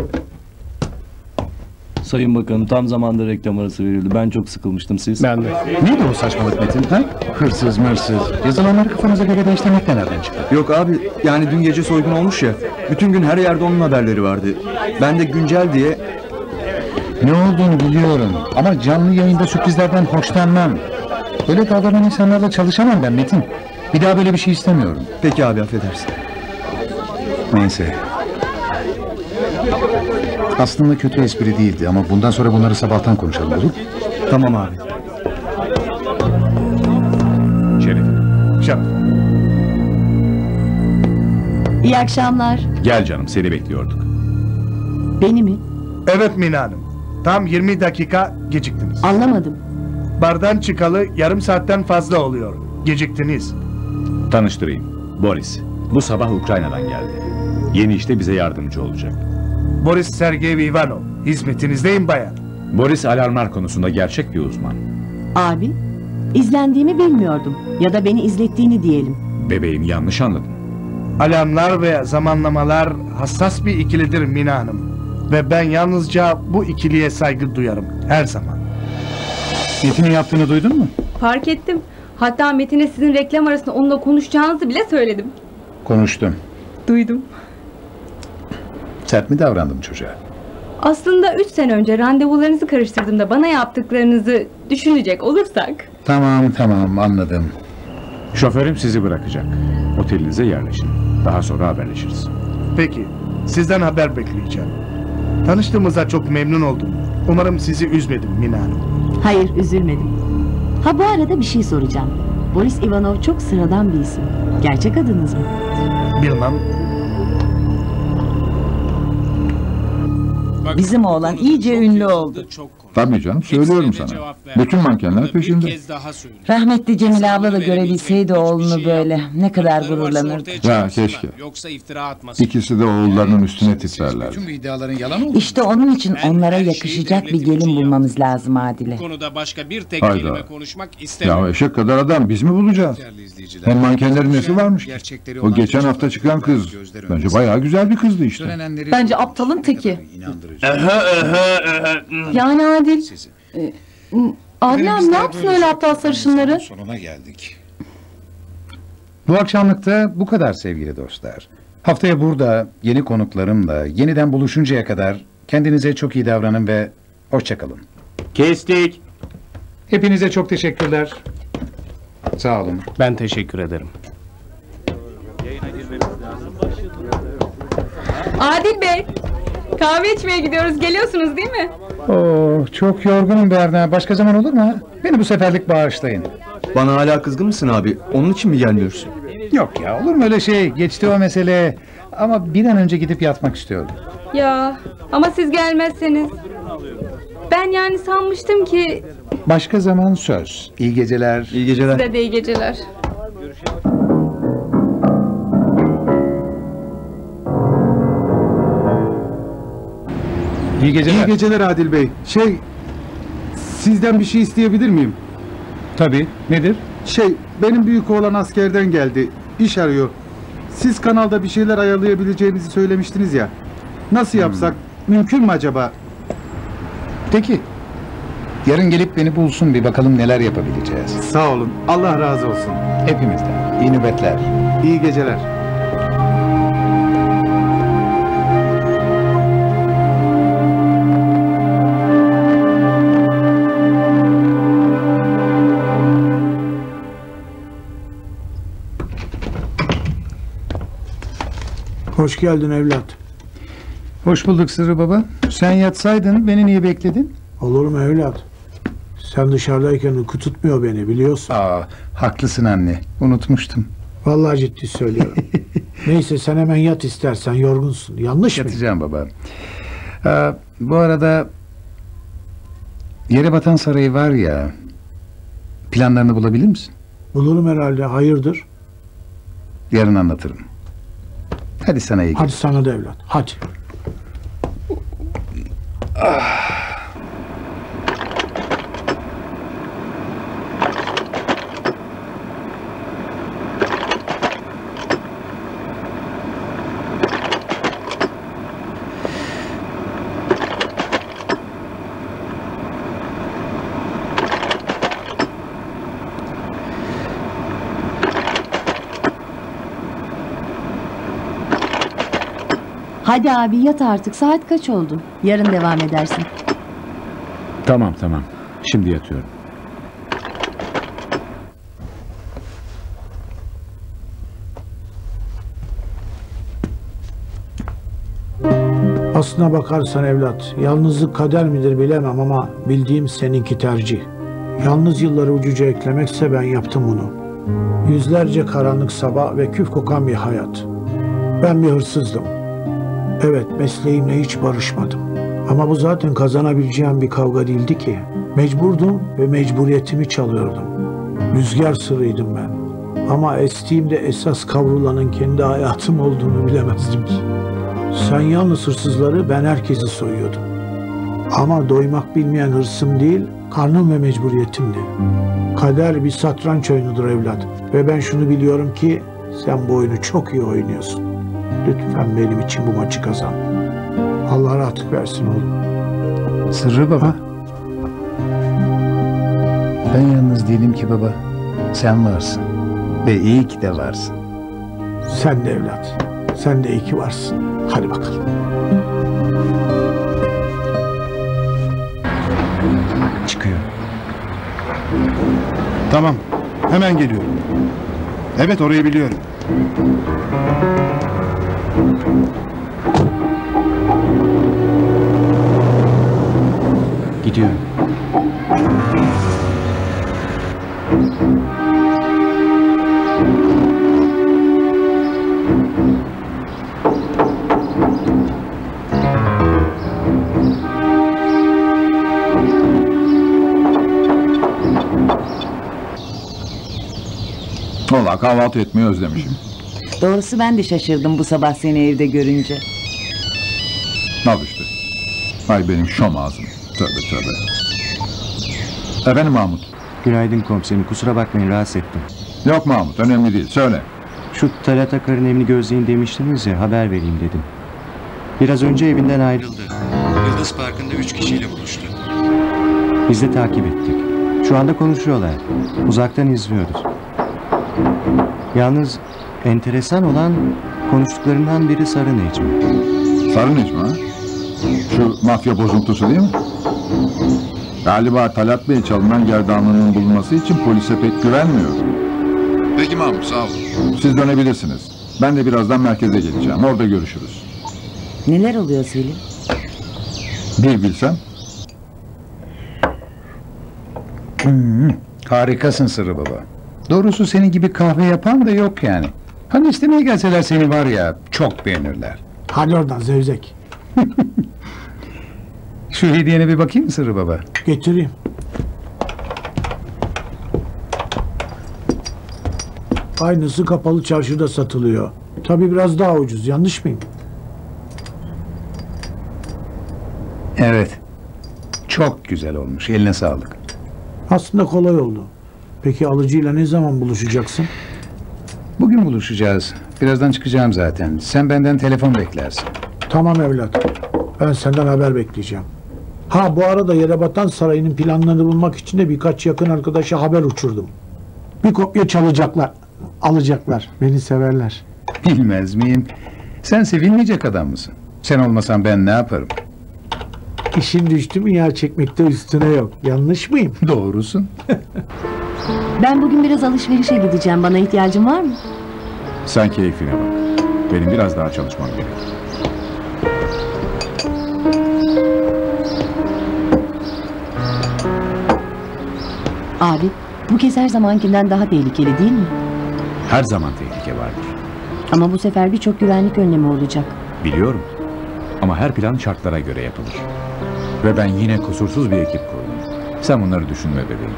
Sayın Bakanım, tam zamanda reklam arası verildi. Ben çok sıkılmıştım, siz? Ben de. Neydi o saçmalık Metin? Ha? Hırsız mırsız. Yazılanları kafanıza göre değiştirmek de nereden çıktı? Yok abi, yani dün gece soygun olmuş ya. Bütün gün her yerde onun haberleri vardı. Ben de güncel diye... Ne olduğunu biliyorum. Ama canlı yayında sürprizlerden hoşlanmam. Böyle davranan insanlarla çalışamam ben Metin. Bir daha böyle bir şey istemiyorum. Peki abi, affedersin. Neyse. Aslında kötü espri değildi ama bundan sonra bunları sabahtan konuşalım, olur mu? Tamam abi. Şerif, Şerif. İyi akşamlar. gel canım, seni bekliyorduk. Beni mi? Evet Mina Hanım. Tam yirmi dakika geciktiniz. Anlamadım. Bardan çıkalı yarım saatten fazla oluyor. Geciktiniz. Tanıştırayım, Boris. Bu sabah Ukrayna'dan geldi. Yeni işte bize yardımcı olacak. Boris Sergey Ivanov. Hizmetinizdeyim bayan. Boris alarmlar konusunda gerçek bir uzman. Abi, izlendiğimi bilmiyordum. Ya da beni izlettiğini diyelim. Bebeğim, yanlış anladın. Alarmlar ve zamanlamalar hassas bir ikilidir Mina Hanım. Ve ben yalnızca bu ikiliye saygı duyarım. Her zaman. Metin'in yaptığını duydun mu? Fark ettim. Hatta Metin'e sizin reklam arasında onunla konuşacağınızı bile söyledim. Konuştum. Duydum. Sert mi davrandım çocuğa? Aslında üç sene önce randevularınızı karıştırdığımda bana yaptıklarınızı düşünecek olursak... Tamam tamam, anladım. Şoförüm sizi bırakacak. Otelinize yerleşin. Daha sonra haberleşiriz. Peki. Sizden haber bekleyeceğim. Tanıştığımıza çok memnun oldum. Umarım sizi üzmedim Mina Hanım. Hayır, üzülmedim. Ha, bu arada bir şey soracağım. Boris Ivanov çok sıradan bir isim. Gerçek adınız mı? Bilmem. Bizim oğlan iyice ünlü oldu. Tabii canım, söylüyorum sana. Bütün mankenler peşinde. Rahmetli Cemile abla da görebilseydi oğlunu böyle ne kadar gururlanırdı. Ya keşke. İkisi de oğullarının üstüne titrerler. Tüm bu iddiaların yalan oldu. İşte onun için onlara yakışacak bir gelin bulmamız lazım Adile. Konuda başka bir tek Hayda. kelime konuşmak istemiyorum. Ya eşek kadar adam biz mi bulacağız? Hem mankenlerin nesi varmış ki? O geçen hafta çıkan kız. Bence bayağı güzel bir kızdı işte. Bence aptalın teki. Yani Adil. e, Adil abi ne yapsın öyle aptal sarışınları? Sonuna geldik. Bu akşamlık da bu kadar sevgili dostlar. Haftaya burada yeni konuklarımla yeniden buluşuncaya kadar kendinize çok iyi davranın ve hoşça kalın. Kestik. Hepinize çok teşekkürler. Sağ olun. Ben teşekkür ederim. Adil Bey, kahve içmeye gidiyoruz. Geliyorsunuz değil mi? Oo, çok yorgunum Berna. Başka zaman olur mu ha? Beni bu seferlik bağışlayın. Bana hala kızgın mısın abi? Onun için mi gelmiyorsun? Yok ya, olur mu öyle şey? Geçti o mesele. Ama bir an önce gidip yatmak istiyorum. Ya ama siz gelmezseniz. Ben yani sanmıştım ki... Başka zaman söz. İyi geceler. İyi geceler. Size de iyi geceler. İyi geceler. İyi geceler Adil Bey. Şey, sizden bir şey isteyebilir miyim? Tabii. Nedir? Şey, benim büyük oğlan askerden geldi. İş arıyor. Siz kanalda bir şeyler ayarlayabileceğinizi söylemiştiniz ya. Nasıl yapsak? Hmm. Mümkün mü acaba? Peki. Yarın gelip beni bulsun, bir bakalım neler yapabileceğiz. Sağ olun. Allah razı olsun. Hepimizden. İyi nöbetler. İyi geceler. Hoş geldin evlat. Hoş bulduk Sırrı Baba. Sen yatsaydın beni niye bekledin? Olur mu evlat? Sen dışarıdayken uyku tutmuyor beni biliyorsun. Aa, haklısın anne. Unutmuştum. Vallahi ciddi söylüyorum. Neyse sen hemen yat istersen, yorgunsun. Yanlış mı? Yatacağım baba. Aa, bu arada Yere Batan Sarayı var ya, planlarını bulabilir misin? Bulurum herhalde. Hayırdır? Yarın anlatırım. Hadi sana iyi. Hadi sana da evlat. Hadi. Ah. Hadi abi yat artık, saat kaç oldu? Yarın devam edersin. Tamam tamam. Şimdi yatıyorum. Aslına bakarsan evlat, yalnızlık kader midir bilemem ama bildiğim seninki tercih. Yalnız yılları ucuca eklemekse ben yaptım bunu. Yüzlerce karanlık sabah ve küf kokan bir hayat. Ben bir hırsızdım. Evet, mesleğimle hiç barışmadım. Ama bu zaten kazanabileceğim bir kavga değildi ki. Mecburdum ve mecburiyetimi çalıyordum. Rüzgar sırrıydım ben. Ama estiğimde esas kavrulanın kendi hayatım olduğunu bilemezdim ki. Sen yalnız hırsızları, ben herkesi soyuyordum. Ama doymak bilmeyen hırsım değil, karnım ve mecburiyetimdi. Kader bir satranç oyunudur evlat. Ve ben şunu biliyorum ki sen bu oyunu çok iyi oynuyorsun. Lütfen benim için bu maçı kazan. Allah rahatlık versin oğlum. Sırrı Baba. Ben yalnız değilim ki baba. Sen varsın. Ve iyi ki de varsın. Sen de evlat. Sen de iyi ki varsın. Hadi bakalım. Çıkıyor. Tamam. Hemen geliyorum. Evet, orayı biliyorum. Gidiyorum. Valla kahvaltı etmeyi özlemişim. Doğrusu ben de şaşırdım bu sabah seni evde görünce. Al işte. Ay benim şom ağzım. Tövbe tövbe. Efendim Mahmut. Günaydın komiserim, kusura bakmayın rahatsız ettim. Yok Mahmut, önemli değil, söyle. Şu Talat Akar'ın evini gözleyin demiştiniz ya, haber vereyim dedim. Biraz önce evinden ayrıldı. Yıldız Parkı'nda üç kişiyle buluştu. Biz de takip ettik. Şu anda konuşuyorlar. Uzaktan izliyoruz. Yalnız enteresan olan konuştuklarından biri Sarı Necmi. Sarı Necmi ha? Şu mafya bozuntusu değil mi? Galiba Talat Bey çalınan gerdanlığının bulunması için polise pek güvenmiyor. Peki Mahmut, sağ olun. Siz dönebilirsiniz. Ben de birazdan merkeze geleceğim. Orada görüşürüz. Neler oluyor Selim? Bir bilsem. Hmm, harikasın Sırrı Baba. Doğrusu senin gibi kahve yapan da yok yani. Hani istemeye gelseler seni var ya çok beğenirler. Hadi oradan zevzek. Şu hediyene bir bakayım mı Sırrı Baba? Getireyim. Aynısı kapalı çarşıda satılıyor. Tabii biraz daha ucuz, yanlış mıyım? Evet. Çok güzel olmuş. Eline sağlık. Aslında kolay oldu. Peki alıcıyla ne zaman buluşacaksın? Bugün buluşacağız. Birazdan çıkacağım zaten. Sen benden telefon beklersin. Tamam evlat. Ben senden haber bekleyeceğim. Ha bu arada Yerebatan Sarayı'nın planlarını bulmak için de birkaç yakın arkadaşa haber uçurdum. Bir kopya çalacaklar. Alacaklar. Beni severler. Bilmez miyim? Sen sevilmeyecek adam mısın? Sen olmasan ben ne yaparım? İşin düştü mü yer çekmekte üstüne yok. Yanlış mıyım? Doğrusun. Ben bugün biraz alışverişe gideceğim. Bana ihtiyacın var mı? Sen keyfine bak. Benim biraz daha çalışmam gerek. Abi, bu kez her zamankinden daha tehlikeli değil mi? Her zaman tehlike vardır. Ama bu sefer birçok güvenlik önlemi olacak. Biliyorum. Ama her plan şartlara göre yapılır. Ve ben yine kusursuz bir ekip kurdum. Sen bunları düşünme bebeğim.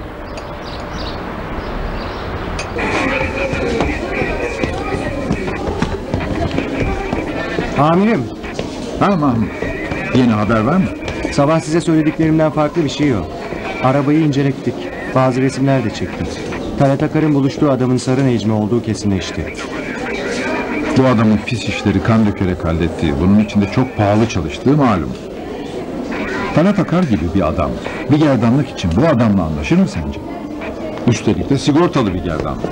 Amirim. Ha Mahmut. Yeni haber var mı? Sabah size söylediklerimden farklı bir şey yok. Arabayı incelettik. Bazı resimler de çektim. Talat Akar'ın buluştuğu adamın Sarı Necmi olduğu kesinleşti. Bu adamın pis işleri kan dökerek hallettiği, bunun içinde çok pahalı çalıştığı malum. Talat Akar gibi bir adam, bir gerdanlık için bu adamla anlaşır mı sence? Üstelik de sigortalı bir gerdanlık.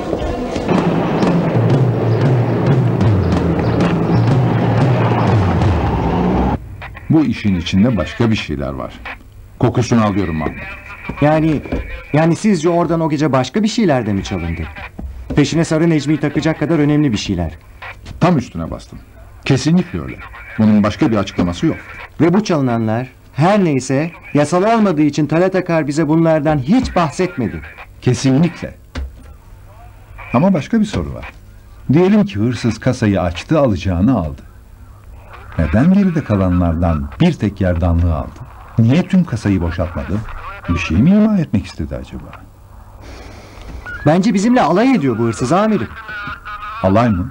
Bu işin içinde başka bir şeyler var. Kokusunu alıyorum Mahmut. Yani, yani sizce oradan o gece başka bir şeyler de mi çalındı? Peşine Sarı Necmi'yi takacak kadar önemli bir şeyler. Tam üstüne bastım. Kesinlikle öyle. Bunun başka bir açıklaması yok. Ve bu çalınanlar her neyse yasal olmadığı için Talat Akar bize bunlardan hiç bahsetmedi. Kesinlikle. Ama başka bir soru var. Diyelim ki hırsız kasayı açtı, alacağını aldı. Neden geride kalanlardan bir tek gerdanlığı aldı? Niye tüm kasayı boşaltmadı? Bir şey mi ima etmek istedi acaba? Bence bizimle alay ediyor bu hırsız amirim. Alay mı?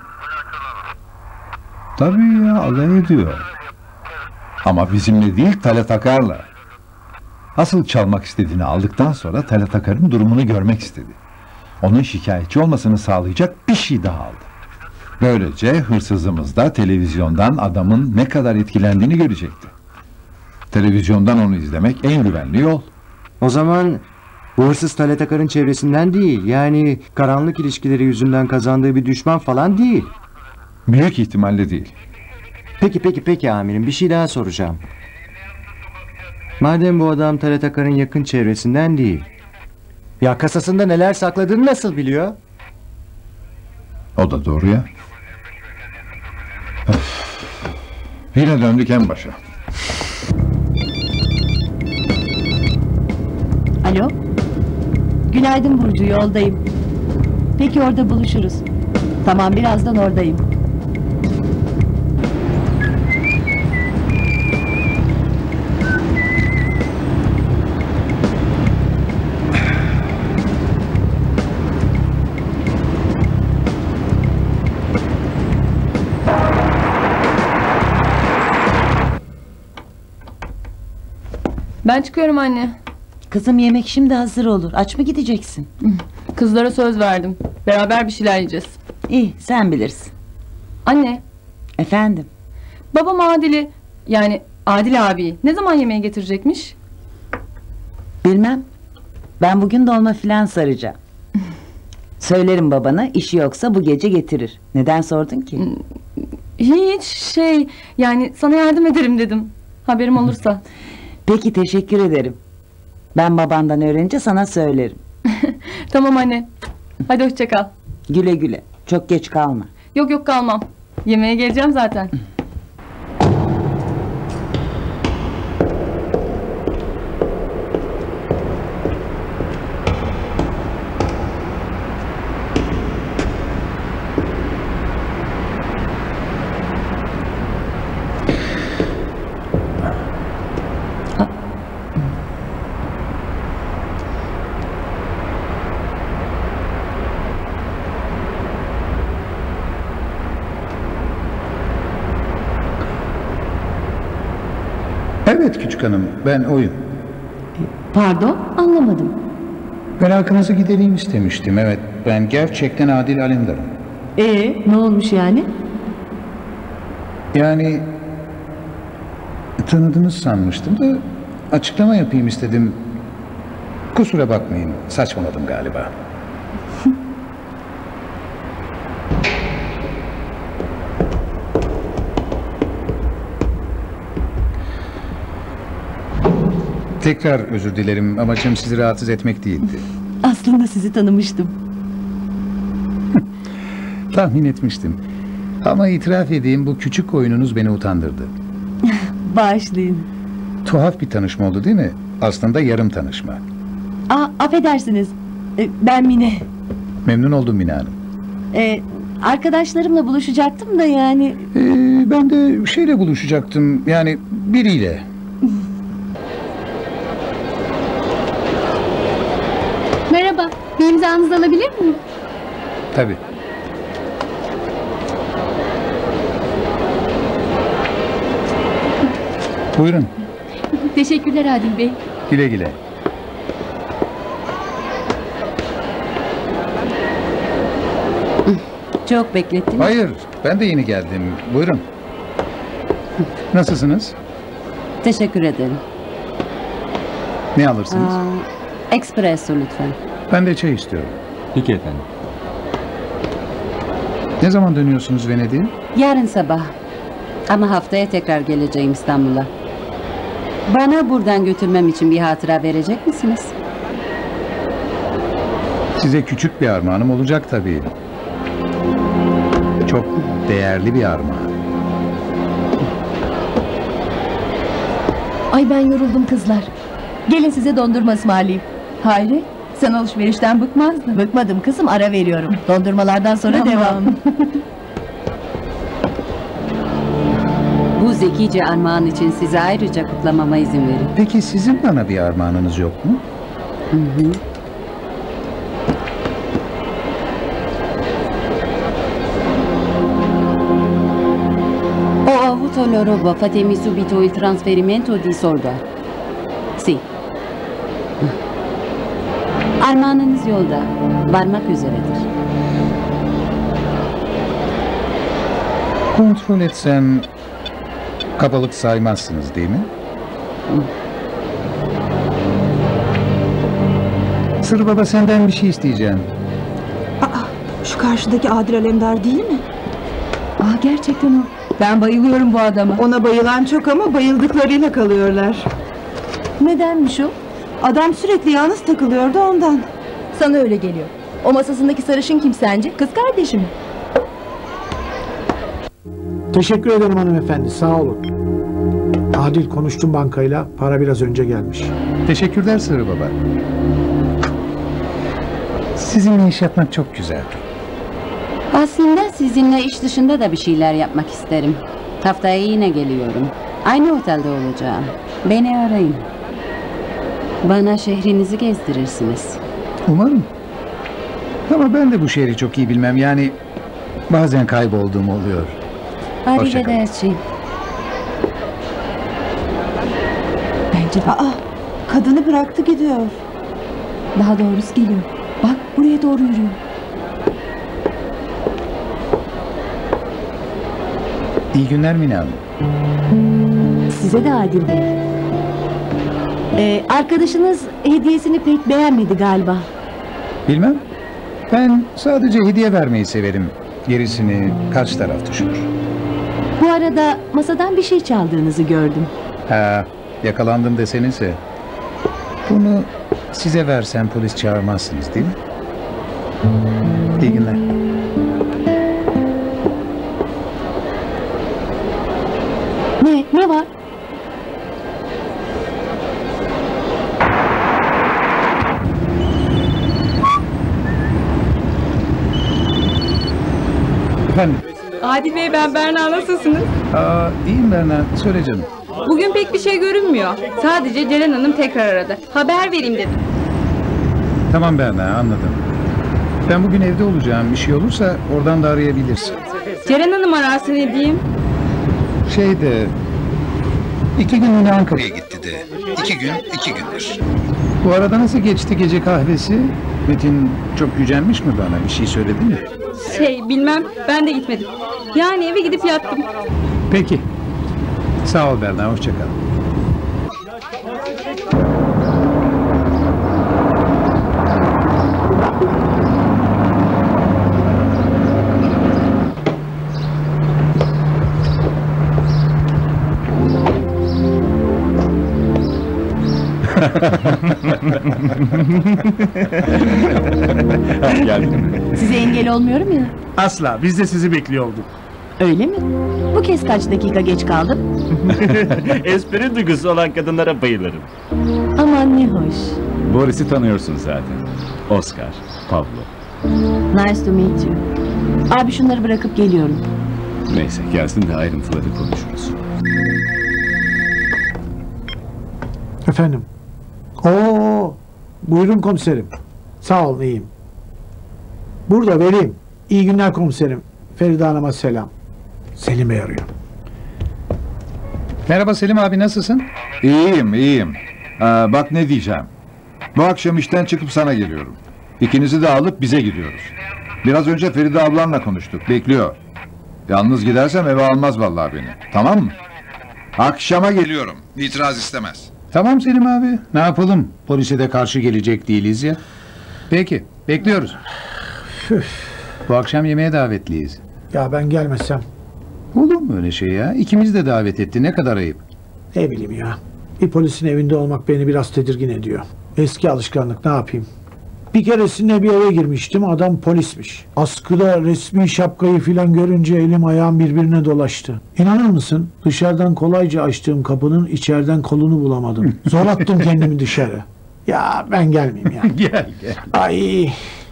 Tabii ya, alay ediyor. Ama bizimle değil, Talat Akar'la. Asıl çalmak istediğini aldıktan sonra Talat Akar'ın durumunu görmek istedi. Onun şikayetçi olmasını sağlayacak bir şey daha aldı. Böylece hırsızımız da televizyondan adamın ne kadar etkilendiğini görecekti. Televizyondan onu izlemek en güvenli yol. O zaman bu hırsız Talat Akar'ın çevresinden değil. Yani karanlık ilişkileri yüzünden kazandığı bir düşman falan değil. Büyük ihtimalle değil. Peki peki peki amirim, bir şey daha soracağım. Madem bu adam Talat Akar'ın yakın çevresinden değil, ya kasasında neler sakladığını nasıl biliyor? O da doğru ya. Öf. Yine döndük en başa. Alo? Günaydın Burcu, yoldayım. Peki orada buluşuruz. Tamam, birazdan oradayım. Ben çıkıyorum anne. Kızım yemek şimdi hazır olur. Aç mı gideceksin? Kızlara söz verdim. Beraber bir şeyler yiyeceğiz. İyi, sen bilirsin. Anne. Efendim? Babam Adil'i, yani Adil abi ne zaman yemeğe getirecekmiş? Bilmem. Ben bugün dolma filan saracağım. Söylerim babana, işi yoksa bu gece getirir. Neden sordun ki? Hiç şey, yani sana yardım ederim dedim. Haberim olursa. Peki, teşekkür ederim. Ben babandan öğrenince sana söylerim. Tamam anne. Hadi hoşça kal. Güle güle. Çok geç kalma. Yok yok kalmam. Yemeğe geleceğim zaten. Evet küçük hanım, ben oyum. Pardon, anlamadım. Merakınızı gidereyim istemiştim. Evet, ben gerçekten Adil Alemdar'ım. Ee, ne olmuş yani? Yani tanıdınız sanmıştım da açıklama yapayım istedim. Kusura bakmayın, saçmaladım galiba. Tekrar özür dilerim. Amacım sizi rahatsız etmek değildi. Aslında sizi tanımıştım. Tahmin etmiştim. Ama itiraf edeyim, bu küçük oyununuz beni utandırdı. Bağışlayın. Tuhaf bir tanışma oldu değil mi? Aslında yarım tanışma. Aa, affedersiniz. Ee, ben Mine. Memnun oldum Mine Hanım. Ee, arkadaşlarımla buluşacaktım da yani... Ee, ben de şeyle buluşacaktım. Yani biriyle. Merhaba, bir imzanızı alabilir miyim? Tabii. Buyurun. Teşekkürler Adil Bey. Güle güle. Çok beklettin. Hayır, ben de yeni geldim. Buyurun. Nasılsınız? Teşekkür ederim. Ne alırsınız? Aa, espresso lütfen. Ben de çay istiyorum. Peki efendim. Ne zaman dönüyorsunuz Venedik'e? Yarın sabah. Ama haftaya tekrar geleceğim İstanbul'a. Bana buradan götürmem için bir hatıra verecek misiniz? Size küçük bir armağanım olacak tabii. Çok değerli bir armağan. Ay ben yoruldum kızlar. Gelin size dondurma ısmarlayayım. Hayri, sen alışverişten bıkmazdın. Bıkmadım kızım, ara veriyorum. Dondurmalardan sonra Tamam. devam. Bu zekice armağan için size ayrıca kutlamama izin verin. Peki sizin bana bir armağanınız yok mu? Hı hı. Ho avuto la roba, fatemi subito il trasferimento di solda. Si. Armağanınız yolda, varmak üzeredir. Kontrol etsem kabalık saymazsınız değil mi? Sır baba, senden bir şey isteyeceğim. Aa, şu karşıdaki Adil Alemdar değil mi? Aa, gerçekten o. Ben bayılıyorum bu adama. Ona bayılan çok ama bayıldıklarıyla kalıyorlar. Nedenmiş o? Adam sürekli yalnız takılıyordu ondan. Sana öyle geliyor. O masasındaki sarışın kim sence? Kız kardeşi mi? Teşekkür ederim hanımefendi, sağ olun. Adil, konuştum bankayla, para biraz önce gelmiş. Teşekkürler Sırrı baba. Sizinle iş yapmak çok güzel. Aslında sizinle iş dışında da bir şeyler yapmak isterim. Haftaya yine geliyorum. Aynı otelde olacağım. Beni arayın. Bana şehrinizi gezdirirsiniz. Umarım. Ama ben de bu şehri çok iyi bilmem. Yani bazen kaybolduğum oluyor. Arrivederci. Bence de. Aa, Kadını bıraktı gidiyor. Daha doğrusu geliyor. Bak buraya doğru yürüyor. İyi günler Mine Hanım. Size de Adil Bey. Ee, arkadaşınız hediyesini pek beğenmedi galiba. Bilmem. Ben sadece hediye vermeyi severim. Gerisini karşı taraf düşünür. Bu arada masadan bir şey çaldığınızı gördüm. Ha, yakalandım desenize. Bunu size versem polis çağırmazsınız değil mi? İyi günler. Ne? Ne var? Efendim? Adil Bey, ben Berna, nasılsınız? Aa, iyiyim Berna. Söyle canım. Bugün pek bir şey görünmüyor. Sadece Ceren Hanım tekrar aradı. Haber vereyim dedim. Tamam Berna, anladım. Ben bugün evde olacağım. Bir şey olursa oradan da arayabilirsin. Ceren Hanım ararsa ne diyeyim? Şeyde... iki gün yine Ankara'ya gitti de. İki gün, iki gündür. Bu arada nasıl geçti gece kahvesi? Metin çok gücenmiş mi bana? Bir şey söyledi mi? Şey, bilmem, ben de gitmedim. Yani eve gidip yattım. Peki. Sağ ol Berna, hoşça kal. Geldim. Size engel olmuyorum ya. Asla, biz de sizi bekliyor olduk. Öyle mi? Bu kez kaç dakika geç kaldım? Espri duygusu olan kadınlara bayılırım. Aman ne hoş. Boris'i tanıyorsun zaten. Oscar, Pablo. Nice to meet you. Abi şunları bırakıp geliyorum. Neyse gelsin de ayrıntıları konuşuruz. Efendim? Oo, buyurun komiserim. Sağ olun, iyiyim. Burada vereyim. İyi günler komiserim. Feride Hanım'a selam. Selim Bey arıyor. Merhaba Selim abi, nasılsın? İyiyim, iyiyim. Ee, bak ne diyeceğim. Bu akşam işten çıkıp sana geliyorum. İkinizi de alıp bize gidiyoruz. Biraz önce Feride ablanla konuştuk, bekliyor. Yalnız gidersem eve almaz vallahi beni. Tamam mı? Akşama geliyorum. İtiraz istemez. Tamam Selim abi, ne yapalım? Polise de karşı gelecek değiliz ya. Peki, bekliyoruz. Bu akşam yemeğe davetliyiz. Ya ben gelmesem? Olur mu öyle şey ya? İkimiz de davet etti, ne kadar ayıp. Ne bileyim ya. Bir polisin evinde olmak beni biraz tedirgin ediyor. Eski alışkanlık, ne yapayım? Bir keresinde bir eve girmiştim, adam polismiş. Askıda resmi şapkayı filan görünce elim ayağım birbirine dolaştı. İnanır mısın? Dışarıdan kolayca açtığım kapının içeriden kolunu bulamadım. Zor attım kendimi dışarı. Ya ben gelmeyeyim ya. Gel gel. Ay.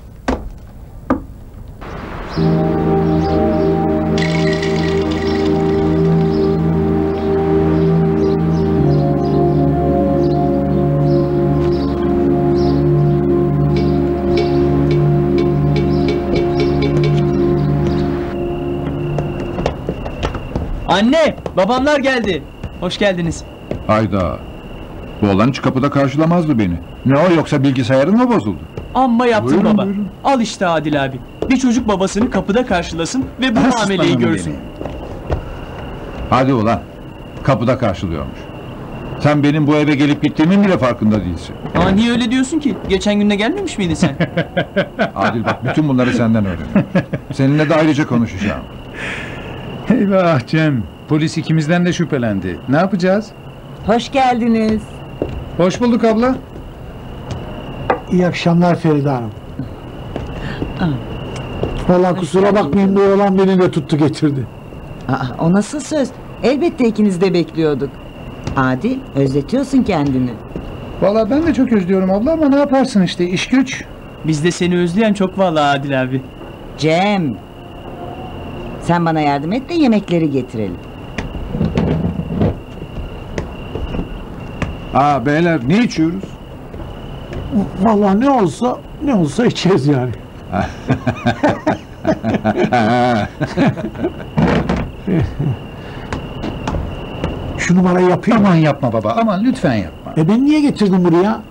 Anne, babamlar geldi. Hoş geldiniz. Hayda. Bu oğlan hiç kapıda karşılamazdı beni. Ne o, yoksa bilgisayarın mı bozuldu? Amma yaptın Buyurun, baba. buyurun. Al işte Adil abi. Bir çocuk babasını kapıda karşılasın ve bu muameleyi görsün. Hadi ulan. Kapıda karşılıyormuş. Sen benim bu eve gelip gittiğimin bile farkında değilsin. Aa, niye öyle diyorsun ki? Geçen günde gelmemiş miydin sen? Adil bak, bütün bunları senden öğrendim. Seninle de ayrıca konuşacağım. Eyvah Cem, polis ikimizden de şüphelendi. Ne yapacağız? Hoş geldiniz. Hoş bulduk abla. İyi akşamlar Feride Hanım. Vallahi kusura bakmayın, bu oğlan beni de tuttu getirdi. Aa, o nasıl söz? Elbette ikiniz de bekliyorduk. Adil, özletiyorsun kendini. Vallahi ben de çok özlüyorum abla ama ne yaparsın işte, iş güç. Biz de seni özleyen çok vallahi Adil abi. Cem, sen bana yardım et de yemekleri getirelim. Aa beyler, ne içiyoruz? Vallahi ne olsa ne olsa içeceğiz yani. Şu numarayı yapayım. Aman yapma baba, aman lütfen yapma. E beni niye getirdin buraya?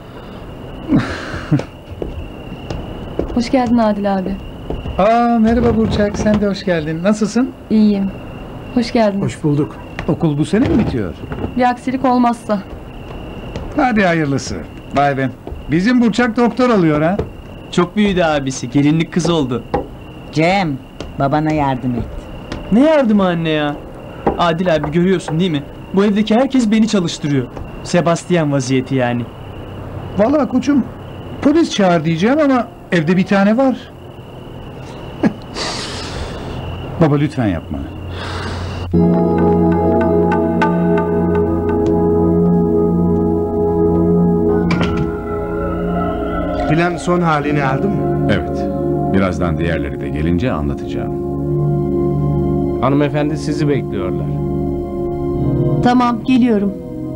Hoş geldin Adil abi. Aa, merhaba Burçak, sen de hoş geldin. Nasılsın? İyiyim. Hoş geldin. Hoş bulduk. Okul bu sene mi bitiyor? Bir aksilik olmazsa. Hadi hayırlısı. Vay be. Bizim Burçak doktor oluyor ha. Çok büyüdü abisi. Gelinlik kız oldu. Cem, babana yardım et. Ne yardımı anne ya? Adil abi görüyorsun değil mi? Bu evdeki herkes beni çalıştırıyor. Sebastian vaziyeti yani. Vallahi koçum, polis çağır diyeceğim ama evde bir tane var. Baba lütfen yapma. Plan son halini aldı mı? Evet. Birazdan diğerleri de gelince anlatacağım. Hanımefendi sizi bekliyorlar. Tamam, geliyorum.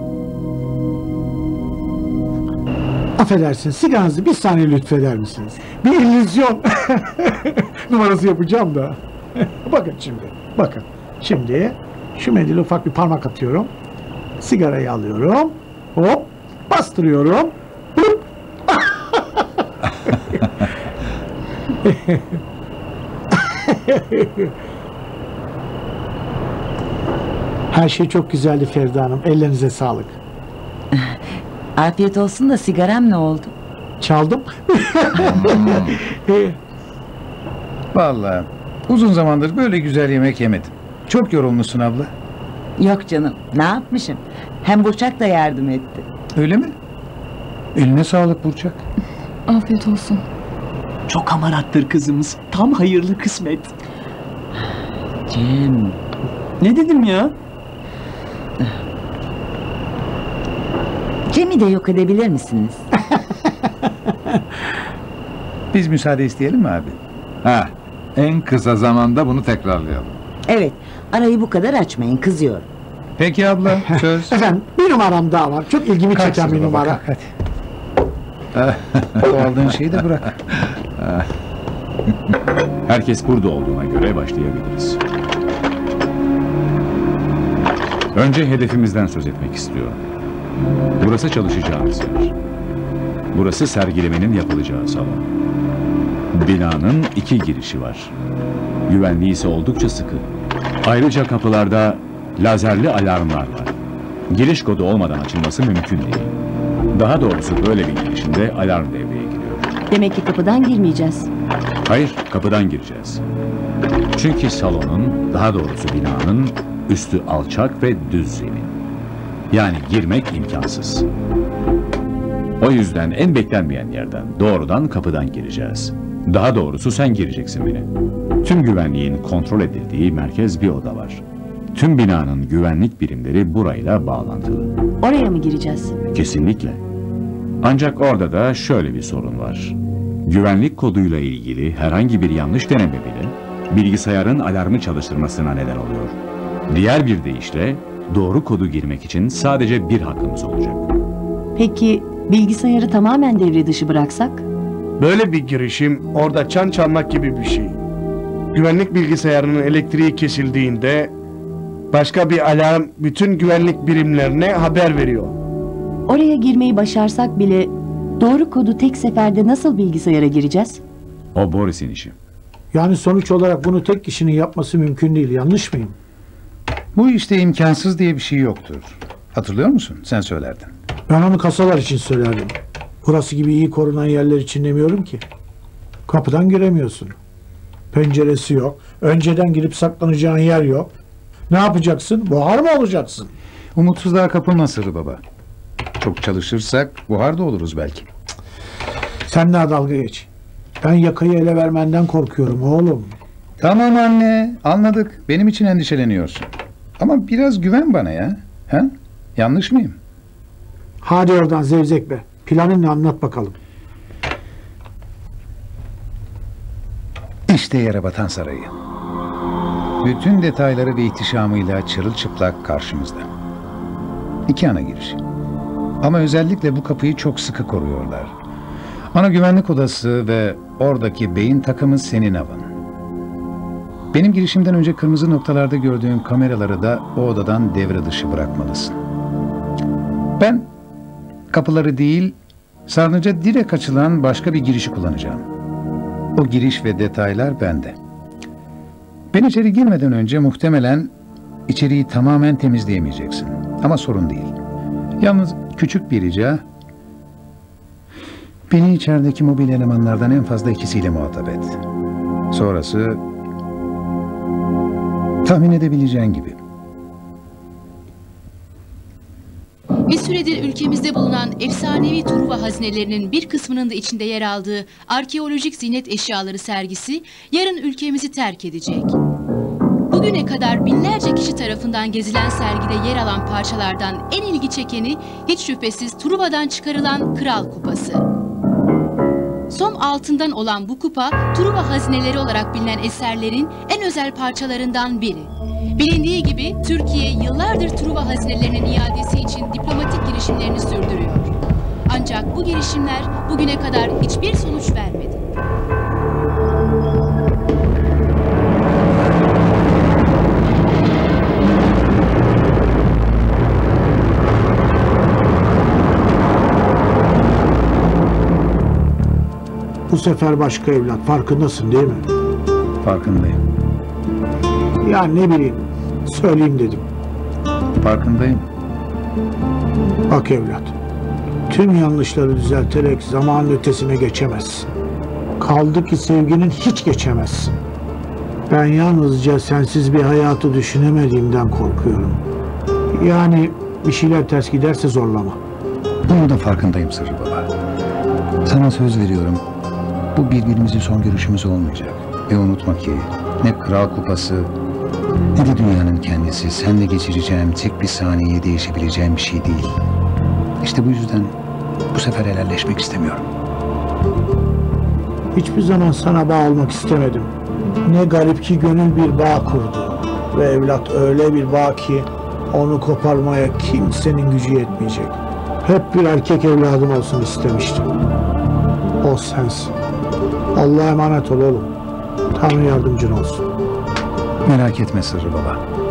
Affedersiniz, sigaranızı bir saniye lütfeder misiniz? Bir illüzyon numarası yapacağım da. Bakın şimdi, bakın. Şimdi şu mendile ufak bir parmak atıyorum. Sigarayı alıyorum. Hop, bastırıyorum. Hop. Her şey çok güzeldi Feride Hanım. Ellerinize sağlık. Afiyet olsun da sigaram ne oldu? Çaldım. Vallahi uzun zamandır böyle güzel yemek yemedim. Çok yorulmuşsun abla. Yok canım, ne yapmışım? Hem Burçak da yardım etti. Öyle mi? Eline sağlık Burçak. Afiyet olsun. Çok hamarattır kızımız. Tam hayırlı kısmet. Cem. Ne dedim ya? Cem'i de yok edebilir misiniz? Biz müsaade isteyelim mi abi? Ha, en kısa zamanda bunu tekrarlayalım. Evet, arayı bu kadar açmayın, kızıyorum. Peki abla, söz. Efendim, bir numaram daha var. Çok ilgimi Kalk çeken bir Sıla, numara. bak, hadi. O aldığın şeyi de bırak. Herkes burada olduğuna göre başlayabiliriz. Önce hedefimizden söz etmek istiyorum. Burası çalışacağımız yer. Burası sergilemenin yapılacağı salon. Binanın iki girişi var. Güvenliği ise oldukça sıkı. Ayrıca kapılarda lazerli alarmlar var. Giriş kodu olmadan açılması mümkün değil. Daha doğrusu böyle bir girişinde alarm devreye giriyor. Demek ki kapıdan girmeyeceğiz. Hayır, kapıdan gireceğiz. Çünkü salonun, daha doğrusu binanın üstü alçak ve düz zemin. Yani girmek imkansız. O yüzden en beklenmeyen yerden, doğrudan kapıdan gireceğiz. Daha doğrusu sen gireceksin beni. Tüm güvenliğin kontrol edildiği merkez bir oda var. Tüm binanın güvenlik birimleri burayla bağlantılı. Oraya mı gireceğiz? Kesinlikle. Ancak orada da şöyle bir sorun var. Güvenlik koduyla ilgili herhangi bir yanlış deneme bile bilgisayarın alarmı çalıştırmasına neden oluyor. Diğer bir deyişle doğru kodu girmek için sadece bir hakkımız olacak. Peki bilgisayarı tamamen devre dışı bıraksak? Böyle bir girişim orada çan çalmak gibi bir şey. Güvenlik bilgisayarının elektriği kesildiğinde başka bir alarm bütün güvenlik birimlerine haber veriyor. Oraya girmeyi başarsak bile doğru kodu tek seferde nasıl bilgisayara gireceğiz? O Boris'in işi. Yani sonuç olarak bunu tek kişinin yapması mümkün değil. Yanlış mıyım? Bu işte imkansız diye bir şey yoktur. Hatırlıyor musun? Sen söylerdin. Ben onu kasalar için söylerdim. Burası gibi iyi korunan yerler için demiyorum ki. Kapıdan giremiyorsun. Penceresi yok. Önceden girip saklanacağın yer yok. Ne yapacaksın? Buhar mı olacaksın? Umutsuzluğa kapılma Sırrı baba. Çok çalışırsak buhar da oluruz belki. Sen daha dalga geç. Ben yakayı ele vermenden korkuyorum oğlum. Tamam anne, anladık. Benim için endişeleniyorsun. Ama biraz güven bana ya. Ha? Yanlış mıyım? Hadi oradan zevzek be. Planın ne, anlat bakalım. İşte Yerebatan Sarayı. Bütün detayları ve ihtişamıyla çırılçıplak karşımızda. İki ana giriş. Ama özellikle bu kapıyı çok sıkı koruyorlar. Ana güvenlik odası ve oradaki beyin takımı senin avın. Benim girişimden önce kırmızı noktalarda gördüğün kameraları da o odadan devre dışı bırakmalısın. Ben kapıları değil, sarnıca direkt açılan başka bir girişi kullanacağım. O giriş ve detaylar bende. Ben içeri girmeden önce muhtemelen içeriği tamamen temizleyemeyeceksin. Ama sorun değil. Yalnız küçük bir rica, beni içerideki mobil elemanlardan en fazla ikisiyle muhatap et. Sonrası tahmin edebileceğin gibi. Bir süredir ülkemizde bulunan efsanevi Truva hazinelerinin bir kısmının da içinde yer aldığı arkeolojik ziynet eşyaları sergisi yarın ülkemizi terk edecek. Bugüne kadar binlerce kişi tarafından gezilen sergide yer alan parçalardan en ilgi çekeni hiç şüphesiz Truva'dan çıkarılan Kral Kupası. Som altından olan bu kupa, Truva hazineleri olarak bilinen eserlerin en özel parçalarından biri. Bilindiği gibi Türkiye yıllardır Truva hazinelerinin iadesi için diplomatik girişimlerini sürdürüyor. Ancak bu girişimler bugüne kadar hiçbir sonuç vermedi. Bu sefer başka evlat. Farkındasın değil mi? Farkındayım. Ya ne bileyim. Söyleyeyim dedim. Farkındayım. Bak evlat. Tüm yanlışları düzelterek zamanın ötesine geçemezsin. Kaldı ki sevginin hiç geçemezsin. Ben yalnızca sensiz bir hayatı düşünemediğimden korkuyorum. Yani bir şeyler ters giderse zorlama. Bunun da farkındayım Sırrı Baba. Sana söz veriyorum. Bu birbirimizin son görüşümüz olmayacak. Ve unutma ki ne Kral Kupası ne de dünyanın kendisi seninle geçireceğim tek bir saniyeye değişebileceğim bir şey değil. İşte bu yüzden bu sefer helalleşmek istemiyorum. Hiçbir zaman sana bağ olmak istemedim. Ne garip ki gönül bir bağ kurdu. Ve evlat öyle bir bağ ki onu koparmaya kimsenin gücü yetmeyecek. Hep bir erkek evladım olsun istemiştim. O sensin. Allah'a emanet ol oğlum. Tanrı yardımcın olsun. Merak etme Sırrı Baba.